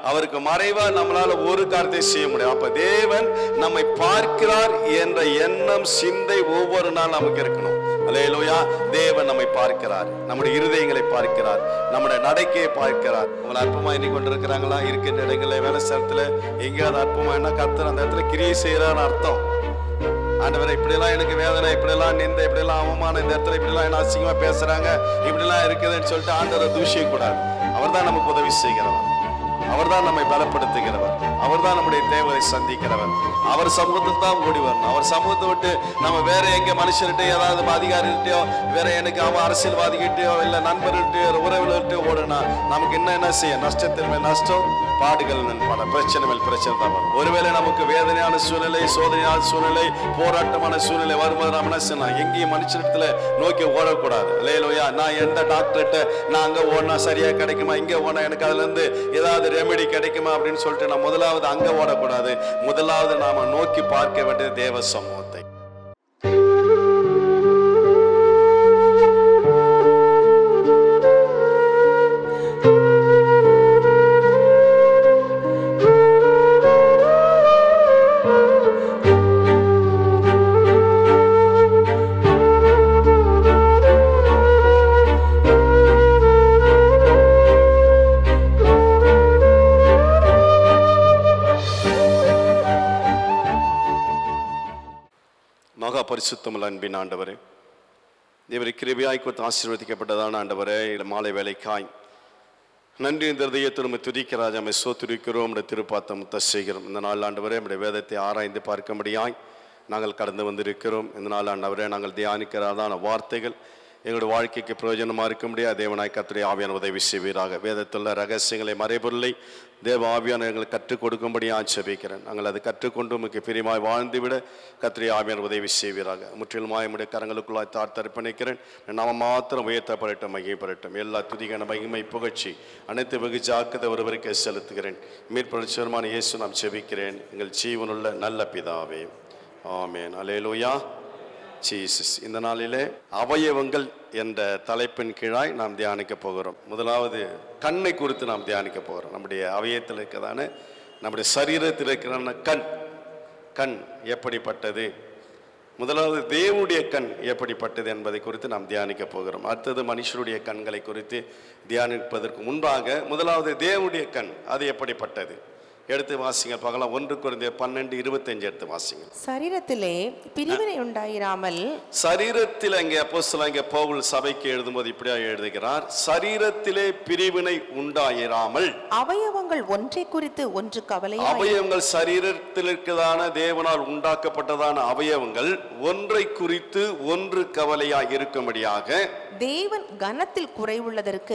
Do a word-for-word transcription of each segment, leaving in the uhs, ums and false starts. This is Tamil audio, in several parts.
அவருக்கு மறைவா நம்மளால ஒரு காரியத்தை செய்ய முடியும். அப்ப தேவன் நம்மை பார்க்கிறார் என்ற எண்ணம், சிந்தை ஒவ்வொரு நாள் நமக்கு இருக்கணும். அல்லேலூயா. தேவன் நம்மை பார்க்கிறார், நம்முடைய இருதயங்களை பார்க்கிறார், நம்முடைய நடக்கையை பார்க்கிறார். உங்களை அற்புதமா எண்ணி கொண்டு இருக்கிறாங்களா? இருக்கின்ற இடங்களில், வேலை ஸ்தலத்துல எங்கேயாவது அற்புதமா என்ன கர்த்தர் அந்த இடத்துல கிரியை செய்யறான்னு அர்த்தம். ஆண்டவரை இப்படியெல்லாம் எனக்கு வேதனை, இப்படியெல்லாம் நிந்த, இப்படியெல்லாம் அவமானம், இந்த இடத்துல இப்படிலாம் என்ன அசிங்கமா பேசுறாங்க, இப்படிலாம் இருக்குதுன்னு சொல்லிட்டு ஆண்டவரை தூஷிக்க கூடாது. அவர் தான் நமக்கு உதவி செய்கிறவர், அவர் தான் நம்மை பலப்படுத்துகிறவர், அவர் தான் நம்முடைய தேவையை சந்திக்கிறவர். அவர் சமூகத்தில் தான் ஓடி வரணும். அவர் சமூகத்தை விட்டு நம்ம வேற எங்க மனுஷர்கிட்ட, ஏதாவது அதிகாரிகிட்டயோ, வேற எனக்கு அவன் அரசியல்வாதிகிட்டயோ, இல்ல நண்பர்கிட்டயோ, உறவுகிட்டயோ ஓடுனா நமக்கு என்ன என்ன செய்ய? நஷ்டத்தின் மேல் நஷ்டம், பாடுகள் பல, பிரச்சனை மேல் பிரச்சனை தான் வரும். ஒருவேளை நமக்கு வேதனையான சூழ்நிலை, சோதனையான சூழ்நிலை, போராட்டமான சூழ்நிலை வரும்போது நம்ம என்ன செய்யணும்? எங்கேயும் மனுஷத்துல நோக்கி ஓடக்கூடாது. இல்லையா? நான் எந்த டாக்டர்கிட்ட நான் அங்க ஓடினா சரியா கிடைக்குமா, இங்க ஓனா எனக்கு அதுல இருந்து ஏதாவது ரெமெடி கிடைக்குமா அப்படின்னு சொல்லிட்டு நான் முதலாவது அங்க ஓடக்கூடாது. முதலாவது நாம நோக்கி பார்க்க வேண்டியது தேவ சமூகத்தை. பரிசுத்தமுள்ள அன்பின் ஆண்டவரே, தேவரை கிருபையாய் கொடுத்து ஆசீர்வதிக்கப்பட்டதான ஆண்டவரே, மாலை வேலைக்காய் நன்றி இந்த இதயத்தை நம்ம துதிக்கிறாஜ் நம்மை சோத்துரிக்கிறோம், நம்முடைய திருப்பாத்த முத்த செய்கிறோம். இந்த நாள் ஆண்டவரே நம்முடைய வேதத்தை ஆராய்ந்து பார்க்கும்படியாய் நாங்கள் கடந்து வந்திருக்கிறோம். இந்த நாள் ஆண்டவரே நாங்கள் தியானிக்கிறதான வார்த்தைகள் எங்களுடைய வாழ்க்கைக்கு பிரயோஜனமாக இருக்க முடியாது. தேவனாய் கர்த்தருடைய ஆவியான உதவி செய்வீராக. வேதத்துள்ள ரகசியங்களை, மறைபொருளை தேவ ஆவியான எங்களுக்கு கற்றுக் கொடுக்கும்படியாக ஜெபிக்கிறேன். நாங்கள் அதை கற்றுக்கொண்டு உமக்கு பிரியமாய் வாழ்ந்துவிட கர்த்தருடைய ஆவியான உதவி செய்வீராக. முற்றிலுமாய் நம்முடைய கரங்களுக்குள்ளாய் தாழ்த்த அர்ப்பணிக்கிறேன். நாம மாத்திரம் உயர்த்தப்படட்டும், மகிமைப்படட்டும். எல்லா துதிக்கான மகிமை, புகழ்ச்சி அனைத்து வெகு ஜாக்கிரதை ஒருவருக்கே செலுத்துகிறேன். மீட்பரமான இயேசு நாம் ஜெபிக்கிறேன், எங்கள் ஜீவனுள்ள நல்ல பிதாவே, ஆமென். அல்லேலூயா. ஜீசஸ். இந்த நாளிலே அவயவங்கள் என்ற தலைப்பின் கீழாய் நாம் தியானிக்க போகிறோம். முதலாவது கண்ணை குறித்து நாம் தியானிக்க போகிறோம். நம்முடைய அவயத்தில் இருக்கிறதான, நம்முடைய சரீரத்தில் இருக்கிறதான கண். கண் எப்படிப்பட்டது? முதலாவது தேவனுடைய கண் எப்படிப்பட்டது என்பதை குறித்து நாம் தியானிக்க போகிறோம். அடுத்தது மனுஷருடைய கண்களை குறித்து தியானிப்பதற்கு முன்பாக முதலாவது தேவனுடைய கண் அது எப்படிப்பட்டது எடுத்து வாசிங்க பார்க்கலாம். ஒன்று கொரிந்தியர் பன்னெண்டு இருபத்தஞ்சு எடுத்து வாசிங்க. சரீரத்திலே பிரிவினை உண்டாயிராமல், சரீரத்தில் அங்கே அப்போஸ்தலன் அங்கே பவுல் சபைக்கு எழுதும்போது இப்படியா எழுதுகிறார், சரீரத்திலே பிரிவினை உண்டாயிராமல், அவயவங்கள் ஒன்றை குறித்து ஒன்று கவலை. அவயவங்கள் சரீரத்தில் இருக்கிறதான தேவனால் உண்டாக்கப்பட்டதான அவயவங்கள் ஒன்றை குறித்து ஒன்று கவலையாக இருக்கும்படியாக தேவன் கனத்தில் குறைவுள்ளதற்கு,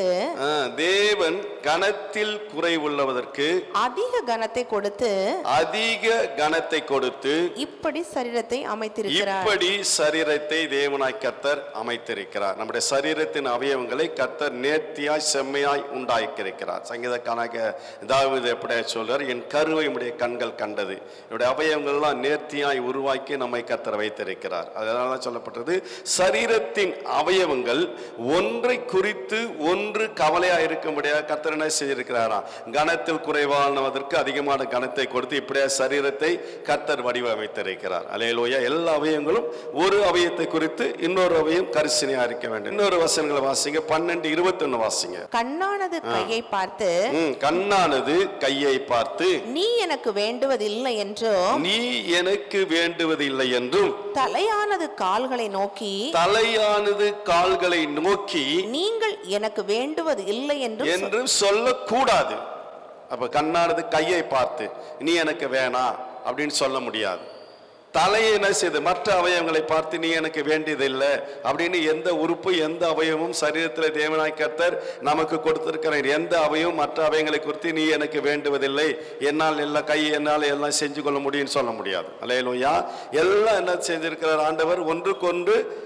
தேவன் கனத்தில் குறைவுள்ளதற்கு அதிக கனத்தை கொடுத்து, அதிக கனத்தை கொடுத்து இப்படி சரீரத்தை அமைத்திருக்கிறார். இப்படி சரீரத்தை தேவனாய் கர்த்தர் அமைத்திருக்கிறார். நம்முடைய சரீரத்தின் அவயவங்களை கர்த்தர் நேர்த்தியாய் செம்மையாய் உண்டாக்கியிருக்கிறார். சங்கீதக்காரனாகிய தாவீது எப்படியா சொல்றார், என் கருவை உடைய கண்கள் கண்டது. என்னுடைய அவயவங்கள்லாம் நேர்த்தியாய் உருவாக்கி நம்மை கர்த்தர் வைத்திருக்கிறார். அதனால சொல்லப்பட்டது சரீரத்தின் அவயவங்கள் ஒன்றை குறித்து ஒன்று கவலையா இருக்கும்படியாக கர்த்தர் என்ன செய்திருக்கிறாரா, கனத்தில் குறைவானதற்கு அதிகமான கனத்தை கொடுத்து இப்படியே சரீரத்தை கர்த்தர் வடிவமைத்திருக்கிறார். அல்லேலூயா. எல்லா அவயவங்களும் ஒரு அவயத்தை குறித்து இன்னொரு அவயம் கரிசனையா இருக்க வேண்டும். இன்னொரு வசனங்களை வாசிங்க. பன்னெண்டு இருபத்தி ஒன்னு வாசிங்க. கண்ணானது கையை பார்த்து, கண்ணானது கையை பார்த்து நீ எனக்கு வேண்டுவதில்லை என்றும், நீ எனக்கு வேண்டுவதில்லை என்றும், தலையானது கால்களை நோக்கி, தலையானது கால்களை நோக்கி நீங்கள் எனக்கு வேண்டுவது இல்லை என்று என்று சொல்லக்கூடாது. அப்ப கண்ணானது கையை பார்த்து நீ எனக்கு வேணாம் அப்படின்னு சொல்ல முடியாது. தலையை என்ன செய்து மற்ற அவயவங்களை பார்த்து நீ எனக்கு வேண்டியதில்லை அப்படின்னு எந்த உறுப்பு, எந்த அவயவமும் சரீரத்தில் தேவனாய் கர்த்தர் நமக்கு கொடுத்திருக்கிற எந்த அவயவம் மற்ற அவயங்களை குறித்து நீ எனக்கு வேண்டுவதில்லை, என்னால் எல்லாம் கை என்னால் எல்லாம் செஞ்சு கொள்ள முடியும்னு சொல்ல முடியாது. அல்லேலூயா. எல்லாம் என்ன செஞ்சிருக்கிறார் ஆண்டவர், ஒன்றுக்கொன்று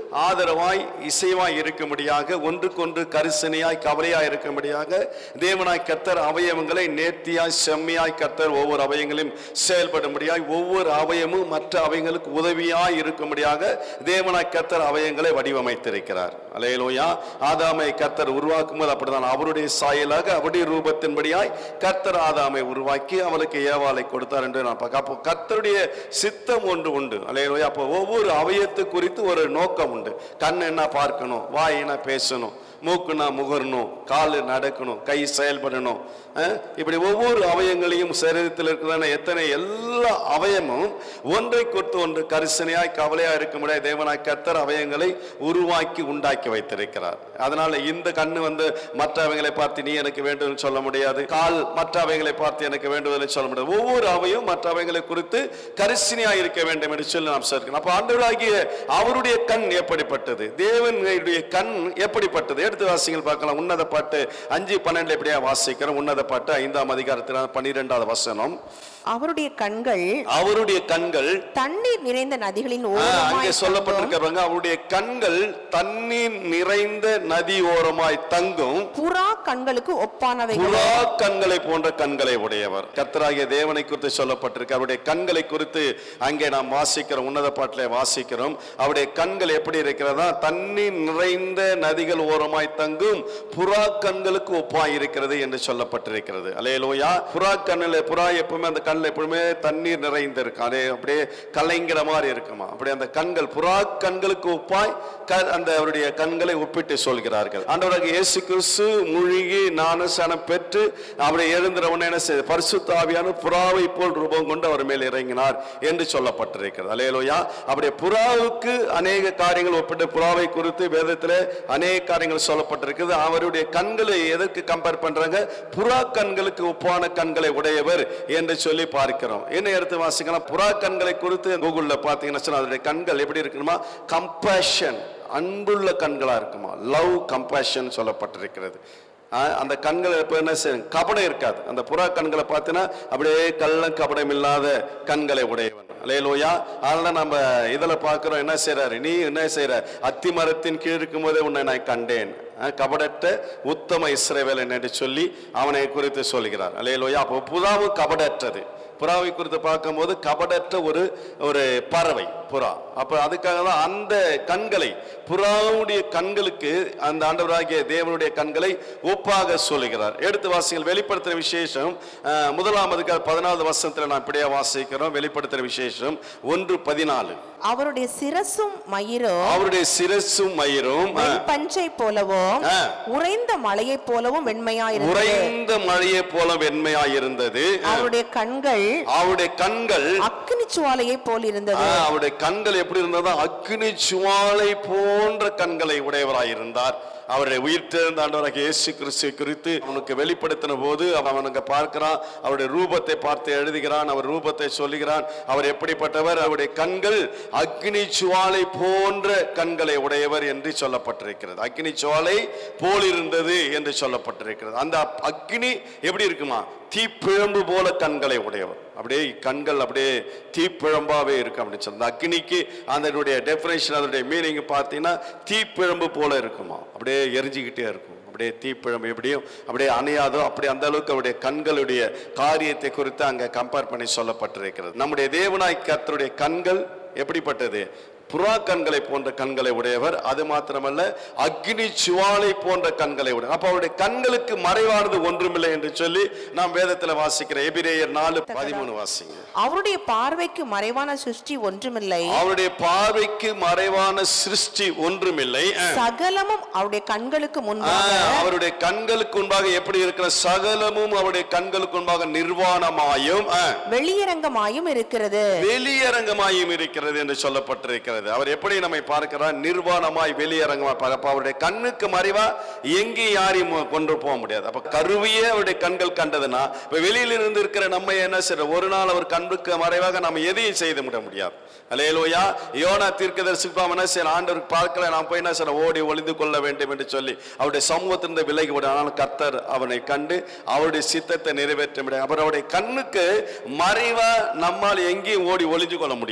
ஆதரவாய் இசைவாய் இருக்கும்படியாக, ஒன்றுக்கொன்று கரிசனையாய் கவலையாய் இருக்கும்படியாக தேவனாய் கர்த்தர் அவயவங்களை நேர்த்தியாய் செம்மையாய் கர்த்தர் ஒவ்வொரு அவயங்களையும் செயல்படும்படியாய், ஒவ்வொரு அவயமும் மற்ற அவயங்களுக்கு உதவியாய் இருக்கும்படியாக தேவனாய் கர்த்தர் அவயங்களை வடிவமைத்திருக்கிறார். அல்லேலூயா. ஆதாமை கர்த்தர் உருவாக்கும் போது அப்படிதான், அவருடைய சாயலாக அவருடைய ரூபத்தின்படியாய் கர்த்தர் ஆதாமை உருவாக்கி அவளுக்கு ஏவாளை கொடுத்தார் என்று நான் பார்க்க. அப்போ கர்த்தருடைய சித்தம் ஒன்று உண்டு. அல்லேலூயா. அப்போ ஒவ்வொரு அவயத்து குறித்து ஒரு நோக்கம் உண்டு. கண் என்ன பார்க்கணும், வாய் என்ன பேசணும், மூக்குனா முகரணும், காலு நடக்கணும், கை செயல்படணும். இப்படி ஒவ்வொரு அவயங்களையும் சரீரத்தில் இருக்கிற எத்தனை எல்லா அவயமும் ஒன்றை கொடுத்து ஒன்று கரிசனையாய் கவலையா இருக்க முடியாது தேவனாய் கர்த்தர் அவயங்களை உருவாக்கி உண்டாக்கி வைத்திருக்கிறார். அதனால இந்த கண்ணு வந்து மற்ற அவயங்களை பார்த்து நீ எனக்கு வேண்டும் சொல்ல முடியாது, கால் மற்ற அவயங்களை பார்த்து எனக்கு வேண்டும் சொல்ல முடியாது. ஒவ்வொரு அவயும் மற்ற அவயங்களை குறித்து கரிசனையாய் இருக்க வேண்டும் என்று சொல்லி நாம் சேர்க்கணும். அப்ப ஆண்டவராகிய அவருடைய கண் எப்படிப்பட்டது, தேவனுடைய கண் எப்படிப்பட்டது? எடுத்து வாசிங்கள் பார்க்கலாம். உன்னத பாட்டு அஞ்சு பன்னெண்டுல எப்படியா வாசிக்கிறோம். உன்னத பாட்டு ஐந்தாம் அதிகாரத்தில் பன்னிரெண்டாவது வசனம். அவருடைய கண்கள் அவருடைய கண்கள் தண்ணீர் நிறைந்த நதிகளின் அங்கே சொல்லப்பட்டிருக்கிறாங்க. அவருடைய கண்கள் தண்ணீர் நிறைந்த நதி ஓரமாய் தங்கும் புறா கண்களுக்கு ஒப்பானவை. புறா கண்களை போன்ற கண்களை உடையவர் கர்த்தராகிய தேவனை குறித்து சொல்லப்பட்டிருக்கு. அவருடைய கண்களை குறித்து அங்கே நாம் வாசிக்கிறோம், உன்னத பாட்டிலே வாசிக்கிறோம். அவருடைய கண்கள் எப்படி இருக்கிறதா, தண்ணீர் நிறைந்த நதிகள் ஓரமாய் தங்கும் புறா கண்களுக்கு ஒப்பாய் இருக்கிறது என்று சொல்லப்பட்டிருக்கிறது. அல்லேலூயா. புறா கண்ணில், புறா எப்பவுமே அந்த கண்ணில் எப்பவுமே தண்ணீர் நிறைந்து இருக்கும், அதே அப்படியே கலைங்கிற மாதிரி இருக்குமா. அப்படி அந்த கண்கள் புறா கண்களுக்கு ஒப்பாய் அந்த அவருடைய கண்களை ஒப்பிட்டு சொல்கிறார்கள். ஆண்டவராகிய இயேசு கிறிஸ்து மூழ்கி ஞானஸ்நானம் பெற்று அவரை எழுந்திரவன என்ன செய்த பரிசுத்த ஆவியான புறாவை போல் ரூபம் கொண்டு அவர் மேல் இறங்கினார் என்று சொல்லப்பட்டிருக்கிறது. அல்லேலூயா. அப்படியே புறாவுக்கு அநேக காரியங்கள் ஒப்பிட்டு புறாவை குறித்து வேதத்தில் அநேக காரியங்கள் சொல்லப்பட்டிருக்கிறது. அவருடைய கண்களை எதற்கு கம்பேர் பண்றாங்க, புறா கண்களுக்கு ஒப்பான கண்களை உடையவர் என்று சொல்லி பார்க்கிறோம். என்ன எடுத்து வாசிக்கலாம். புறா கண்களை குறித்து கூகுள்ல பாத்தீங்கன்னா அதனுடைய கண்கள் எப்படி இருக்குமா, கம்பேஷன், அன்புள்ள கண்களா இருக்குமா, லவ் கம்பேஷன் சொல்லப்பட்டிருக்கிறது. அந்த கண்கள் எப்ப என்ன செய்யும், கபடம் இருக்காது. அந்த புறா கண்களை பார்த்தீங்கன்னா அப்படியே கள்ள கபடம் இல்லாத கண்களை உடையவன். அல்லேலூயா. அதனால நம்ம இதுல பார்க்கிறோம், என்ன செய்யறாரு, நீ என்ன செய்யற, அத்தி மரத்தின் கீழ் இருக்கும் போதே உன்னை நான் கண்டேன், கபடற்ற உத்தம இஸ்ரவேலன் என்று சொல்லி அவனை குறித்து சொல்கிறார். அல்லேலூயா. அப்போ புறாவு கபடற்றது. புறாவை குறித்து பார்க்கும்போது கபடற்ற ஒரு ஒரு பறவை புறா. அப்ப அதுக்காக தான் அந்த கண்களை, புறாவுடைய கண்களுக்கு அந்த ஆண்டவராகிய தேவனுடைய கண்களை ஒப்பாக சொல்லுகிறார். எடுத்து வாசிகள். வெளிப்படுத்துற விசேஷம் முதலாம் அதிகாரம் பதினாலு வருஷத்துல நான் இப்படியா வாசிக்கிறோம். வெளிப்படுத்துற விசேஷம் ஒன்று பதினாலு. அவருடைய சிரசும் மயிரும் அவருடைய சிரசும் மயிரும் பஞ்சை போலவும் உறைந்த மலையை போலவும் வெண்மையாயிருந்தது. உறைந்த மழையை போல வெண்மையாயிருந்தது. அவருடைய கண்கள் அவருடைய கண்கள் அக்கினி சுவாலையை போல் இருந்தது. அவருடைய கண்கள் எப்படி இருந்ததா, அக்கினி சுவாலை போன்ற கண்களை உடையவராயிருந்தார். அவரை உயிர்த்தெழுந்த ஆண்டவராகிய இயேசு கிறிஸ்துவை குறித்து அவனுக்கு வெளிப்படுத்தின போது அவனுக்கு பார்க்கிறான், அவருடைய ரூபத்தை பார்த்து எழுதுகிறான், அவர் ரூபத்தை சொல்லுகிறான். அவர் எப்படிப்பட்டவர், அவருடைய கண்கள் அக்னி சுவாலை போன்ற கண்களை உடையவர் என்று சொல்லப்பட்டிருக்கிறது. அக்னி சுவாலை போல் இருந்தது என்று சொல்லப்பட்டிருக்கிறது. அந்த அக்னி எப்படி இருக்குமா, தீப்பிழம்பு போல கண்களை உடையவர். அப்படியே கண்கள் அப்படியே தீப்பிழம்பாவே இருக்கு அப்படின்னு சொல்லி அக்னிக்கு அதனுடைய டெஃபினேஷன், அதனுடைய மீனிங் பார்த்தீங்கன்னா தீப்பிழம்பு போல இருக்குமா, அப்படியே எரிஞ்சுக்கிட்டே இருக்கும். அப்படியே தீப்பிழம்பு எப்படியும் அப்படியே அணையாதோ அப்படி அந்த அளவுக்கு அவருடைய கண்களுடைய காரியத்தை குறித்து அங்கே கம்பேர் பண்ணி சொல்லப்பட்டிருக்கிறது. நம்முடைய தேவனாய் கர்த்தருடைய கண்கள் எப்படிப்பட்டது, புறா கண்களை போன்ற கண்களை உடையவர். அது மாத்திரமல்ல, அக்னி சுவாலை போன்ற கண்களை உடைய. அப்ப அவருடைய கண்களுக்கு மறைவானது ஒன்றுமில்லை என்று சொல்லி நாம் வேதத்தில் வாசிக்கிற எபிரேயர் நாலு பதிமூணு வாசிங்க. அவருடைய பார்வைக்கு மறைவான சிருஷ்டி ஒன்றுமில்லை. அவருடைய பார்வைக்கு மறைவான சிருஷ்டி ஒன்றுமில்லை. சகலமும் அவருடைய கண்களுக்கு முன்பாக, அவருடைய கண்களுக்கு முன்பாக எப்படி இருக்கிற சகலமும் அவருடைய கண்களுக்கு முன்பாக நிர்வாணமாயும் வெளியரங்கமாயும் இருக்கிறது. வெளியரங்கமாயும் இருக்கிறது என்று சொல்லப்பட்டிருக்கிறது. அவர் எப்படி நம்மை பார்க்கிறார், நிர்வாணமாய் வெளியரங்கமாய். அவருடைய கண்ணுக்கு மறைவா எங்கேயும் யாரையும் கொண்டு போக முடியாது. அப்ப கருவியே அவருடைய கண்கள் கண்டதுன்னா வெளியில இருந்து இருக்கிற நம்ம என்ன செய்ய, ஒரு நாள் அவர் கண்ணுக்கு மறைவாக நம்ம எதையும் செய்து விட முடியாது. அல்லேலூயா. யோனா தீர்க்கதரிசி என்ன செய்ய, ஆண்டவருக்கு பார்க்கல, நான் போய் என்ன செய்ய, ஓடி ஒளிந்து கொள்ள வேண்டும் என்று சொல்லி அவருடைய சமூகத்திலிருந்து விலகி விட. ஆனால் கர்த்தர் அவனை கண்டு அவருடைய சித்தத்தை நிறைவேற்ற முடியாது. அவர் அவருடைய கண்ணுக்கு மறைவா நம்மால் எங்கேயும் ஓடி ஒளிஞ்சு கொள்ள முடியாது.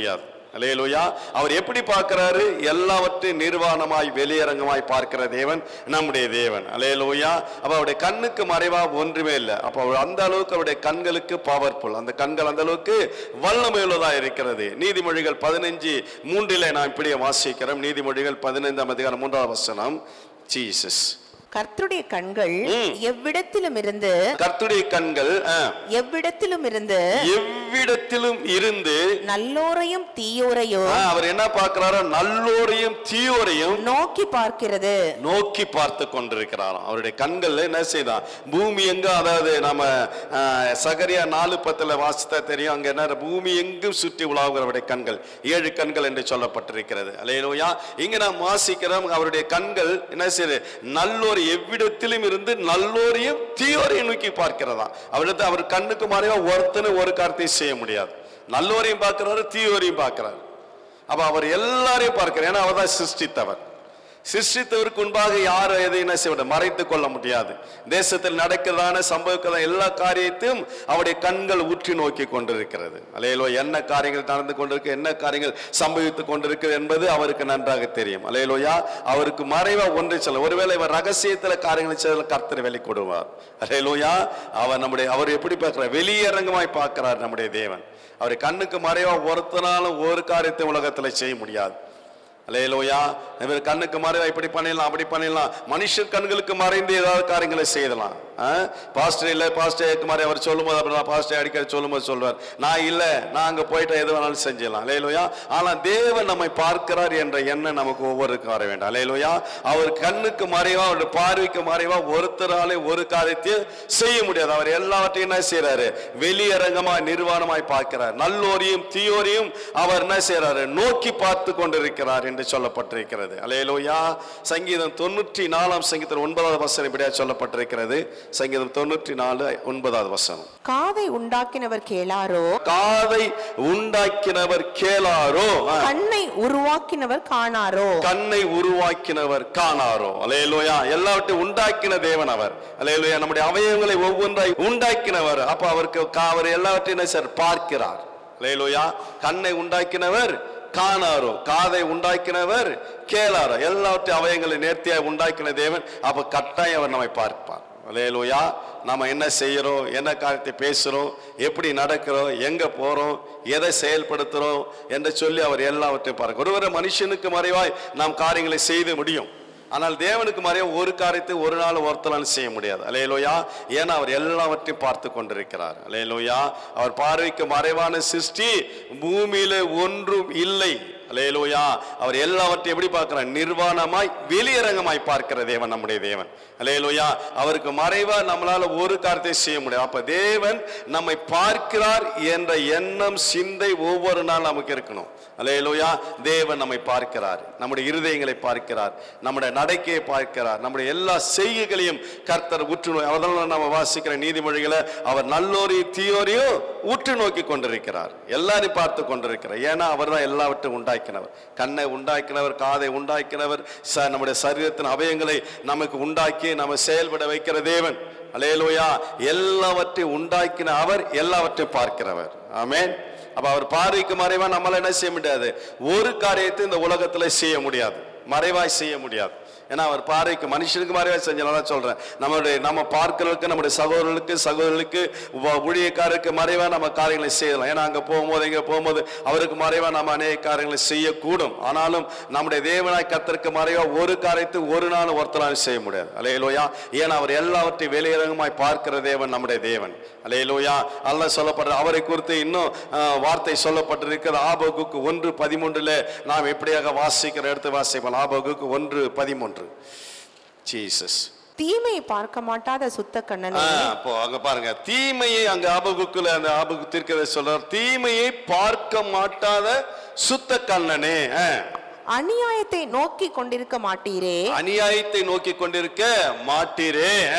அல்லேலூயா. அவர் எப்படி பார்க்கிறாரு? எல்லாவற்றையும் நிர்வாணமாய் வெளியரங்கமாய் பார்க்கிற தேவன் நம்முடைய தேவன். அல்லேலூயா. அப்ப அவருடைய கண்ணுக்கு மறைவா ஒன்றுமே இல்லை. அப்ப அந்த அளவுக்கு அவருடைய கண்களுக்கு பவர்ஃபுல், அந்த கண்கள் அந்த அளவுக்கு வல்லமை உள்ளதா இருக்கிறது. நீதிமொழிகள் பதினைஞ்சு மூன்றிலே நான் இப்படியே வாசிக்கிறோம். நீதிமொழிகள் பதினைந்தாம் அதிகாரம் மூன்றாவது வசனம். ஜீசஸ். கர்த்தருடைய கண்கள் எவ்விடத்திலும் இருந்து கர்த்தருடைய கண்கள் எவ்விடத்திலும் இருந்து எவ்விடத்திலும் இருந்து நல்லோரையும் தீயோரையும் அவர் என்ன பார்க்கிறாரோ? நல்லோரையும் தீயோரையும் நோக்கி பார்க்கிறது. நோக்கி பார்த்து கொண்டிருக்கிறாராம். அவருடைய கண்கள் என்ன செய்தான்? பூமி எங்க, அதாவது நம்ம சகரியா நாலு பத்துல வாசித்தா தெரியும். அங்க என்ன? பூமி எங்கும் சுற்றி உலாவுகிறவருடைய கண்கள் ஏழு கண்கள் என்று சொல்லப்பட்டிருக்கிறது. அல்லேலூயா. இங்க நாம் வாசிக்கிறோம், அவருடைய கண்கள் என்ன செய்யுது? நல்லோர் எவ்விடத்திலும் இருந்து நல்லோரையும் தீயோரையும் நோக்கி பார்க்கிறதா. அவரிடத்து அவர் கண்ணுக்கு மறைவா ஒருத்தனை ஒரு காரியத்தை செய்ய முடியாது. நல்லோரையும் பார்க்கிறாரு, தீயோரையும் பார்க்கிறாரு. அப்ப அவர் எல்லாரையும் பார்க்கிறார். ஏன்னா அவர் தான் சிருஷ்டித்தவர். சிருஷ்டித்தவருக்கு முன்பாக யாரும் எதையும் செய்ய மறைத்துக் கொள்ள முடியாது. தேசத்தில் நடக்கிறதான சம்பவிக்கிறதான எல்லா காரியத்தையும் அவருடைய கண்கள் ஊற்றி நோக்கி கொண்டிருக்கிறது. அல்லேலூயா. என்ன காரியங்கள் நடந்து கொண்டிருக்கு, என்ன காரியங்கள் சம்பவித்துக் கொண்டிருக்கிறது என்பது அவருக்கு நன்றாக தெரியும். அல்லேலூயா. அவருக்கு மறைவா ஒன்றை சொல்ல, ஒருவேளை இவர் ரகசியத்துல காரியங்களை செய்ய கர்த்தர் வெளி கொடுவார். அல்லேலூயா. அவர் நம்முடைய அவர் எப்படி பார்க்கிறார்? வெளியரங்கமாய் பார்க்கிறார் நம்முடைய தேவன். அவருடைய கண்ணுக்கு மறைவா ஒருத்தனாலும் ஒரு காரியத்தை உலகத்துல செய்ய முடியாது. அல்லேலூயா. இவர் கண்ணுக்கு மறைவா இப்படி பண்ணிடலாம், அப்படி பண்ணிடலாம். மனுஷர் கண்களுக்கு மறைந்து ஏதாவது காரியங்களை செய்யலாம். பாஸ்டர் இல்லை, பாஸ்டருக்கு மாதிரி அவர் சொல்லும்போது அப்படின்னா பாஸ்டர் அடிக்கடி சொல்லும்போது சொல்வார், நான் இல்லை, நான் அங்கே போயிட்டு எது வேணாலும் செஞ்சிடலாம். அல்லேலூயா. ஆனால் தேவன் நம்மை பார்க்கிறார் என்ற எண்ணம் நமக்கு ஒவ்வொருக்கும் வர வேண்டாம். அல்லேலூயா. அவர் கண்ணுக்கு மறைவா, அவருடைய பார்வைக்கு மறைவா ஒருத்தராலே ஒரு காரியத்தையும் செய்ய முடியாது. அவர் எல்லாவற்றையும் என்ன செய்யறாரு? வெளியரங்கமா நிர்வாணமாய் பார்க்கிறார். நல்லோரையும் தீயோரையும் அவர் என்ன செய்யறாரு? நோக்கி பார்த்து கொண்டிருக்கிறார் என்று சொல்லப்பட்டிருக்கிறது. அல்லேலூயா. சங்கீதம் தொண்ணூற்றி நாலாம் சங்கீதம் ஒன்பதாவது வசனம் இப்படியா சொல்லப்பட்டிருக்கிறது. சங்கீதம் தொண்ணூற்றி நாலு ஒன்பதாவது வசனம். காதை உண்டாக்கினவர் கேளாரோ? காதை உண்டாக்கினவர் கேளாரோ? கண்ணை உருவாக்கினவர் காணாரோ? கண்ணை உருவாக்கினவர் காணாரோ? அல்லேலூயா. எல்லாவற்றையும் உண்டாக்கின தேவன் அவர். அல்லேலூயா. நம்முடைய அவயவங்களை ஒவ்வொன்றாய் உண்டாக்கினவர். அப்ப அவருக்கு அவர் எல்லாவற்றையும் சார் பார்க்கிறார். அல்லேலூயா. கண்ணை உண்டாக்கினவர் காணாரோ, காதை உண்டாக்கினவர் கேளாரோ. எல்லாவற்றையும் அவயங்களை நேர்த்தியாய் உண்டாக்கின தேவன். அப்ப கட்டாயம் அவர் நம்மை பார்ப்பார். அல்லேலூயா. நாம என்ன செய்யறோம், என்ன காரியத்தை பேசுறோம், எப்படி நடக்கிறோம், எங்க போறோம், எதை செயல்படுத்துறோம் என்று சொல்லி அவர் எல்லாவற்றையும் பார்க்க. ஒருவரை மனுஷனுக்கு மறைவாய் நாம் காரியங்களை செய்து முடியும். ஆனால் தேவனுக்கு மறைவா ஒரு காரியத்தை ஒரு நாள் ஒருத்தரால் செய்ய முடியாது. அல்லேலூயா. ஏன்னா அவர் எல்லாவற்றையும் பார்த்து கொண்டிருக்கிறார். அல்லேலூயா. அவர் பார்வைக்கு மறைவான சிருஷ்டி பூமியில ஒன்றும் இல்லை. அல்லேலூயா. அவர் எல்லாவற்றையும் எப்படி பார்க்கிறார்? நிர்வாணமாய் வெளியரங்கமாய் பார்க்கிற தேவன் நம்முடைய தேவன். அல்லேலூயா. அவருக்கு மறைவா நம்மளால ஒரு காரியத்தை செய்ய முடியாது. அப்ப தேவன் நம்மை பார்க்கிறார் என்ற எண்ணம், சிந்தை ஒவ்வொரு நாள் நமக்கு இருக்கணும். அல்லேலூயா. தேவன் நம்மை பார்க்கிறார், நம்முடைய இருதயங்களை பார்க்கிறார், நம்முடைய நடக்கையை பார்க்கிறார், நம்முடைய எல்லா செய்கைகளையும் கர்த்தர் உற்று நோக்கி. அதனால நம்ம வாசிக்கிற நீதிமொழிகளை அவர் நல்லோரையும் தீயோரையும் உற்று நோக்கி கொண்டிருக்கிறார். எல்லாரையும் பார்த்து கொண்டிருக்கிறார். ஏன்னா அவர் தான் எல்லாவற்றையும் உண்டாக்கினவர். கண்ணை உண்டாக்கினவர், காதை உண்டாக்கினவர், நம்முடைய சரீரத்தின் அவயங்களை நமக்கு உண்டாக்கி நம்ம செயல்பட வைக்கிற தேவன். அல்லேலூயா. எல்லாவற்றையும் உண்டாக்கின அவர் எல்லாவற்றையும் பார்க்கிறவர். ஆமென். அப்ப அவர் பார்வைக்கு மறைவா நம்மளால என்ன செய்ய முடியாது? ஒரு காரியத்தை இந்த உலகத்துல செய்ய முடியாது, மறைவாய் செய்ய முடியாது. ஏன்னா அவர் பார்வைக்கு மனுஷனுக்கு மறைவாய் செஞ்சதான் சொல்றேன். நம்மளுடைய நம்ம பார்க்கிறவர்களுக்கு, நம்முடைய சகோதரர்களுக்கு சகோதரர்களுக்கு ஊழியக்காரருக்கு மறைவா நம்ம காரியங்களை செய்யலாம். ஏன்னா அங்க போகும்போது இங்க போகும்போது அவருக்கு மறைவா நம்ம அநேக காரியங்களை செய்யக்கூடும். ஆனாலும் நம்முடைய தேவனாய் கர்த்தருக்கு மறைவா ஒரு காரியத்தை ஒரு நாள் ஒருத்தரால் செய்ய முடியாது. அல்லேலூயா. ஏன்னா அவர் எல்லாவற்றையும் வெளியரங்கமாய் பார்க்கிற தேவன் நம்முடைய தேவன். அல்லேலூயா. அல்லாஹ் சொல்லப்படுற அவரை குறித்து இன்னும் வார்த்தை சொல்லப்பட்டிருக்கிறது. ஆபகுக்கு ஒன்று பதிமூன்றுல நாம் எப்படியாக வாசிக்கிற எடுத்து வாசிப்போம். ஆபகுக்கு ஒன்று பதிமூன்று. ஜீசஸ். தீமையை பார்க்க மாட்டாத சுத்த கண்ணனே. அப்போ அங்க பாருங்க, தீமையை அங்க ஆபகுக்குல அந்த ஆபகு தீர்க்கதரிசி சொல்றார், தீமையை பார்க்க மாட்டாத சுத்த கண்ணனே. அநியாயத்தை நோக்கி கொண்டிருக்க மாட்டீரே. அநியாயத்தை நோக்கி கொண்டிருக்க மாட்டீரே.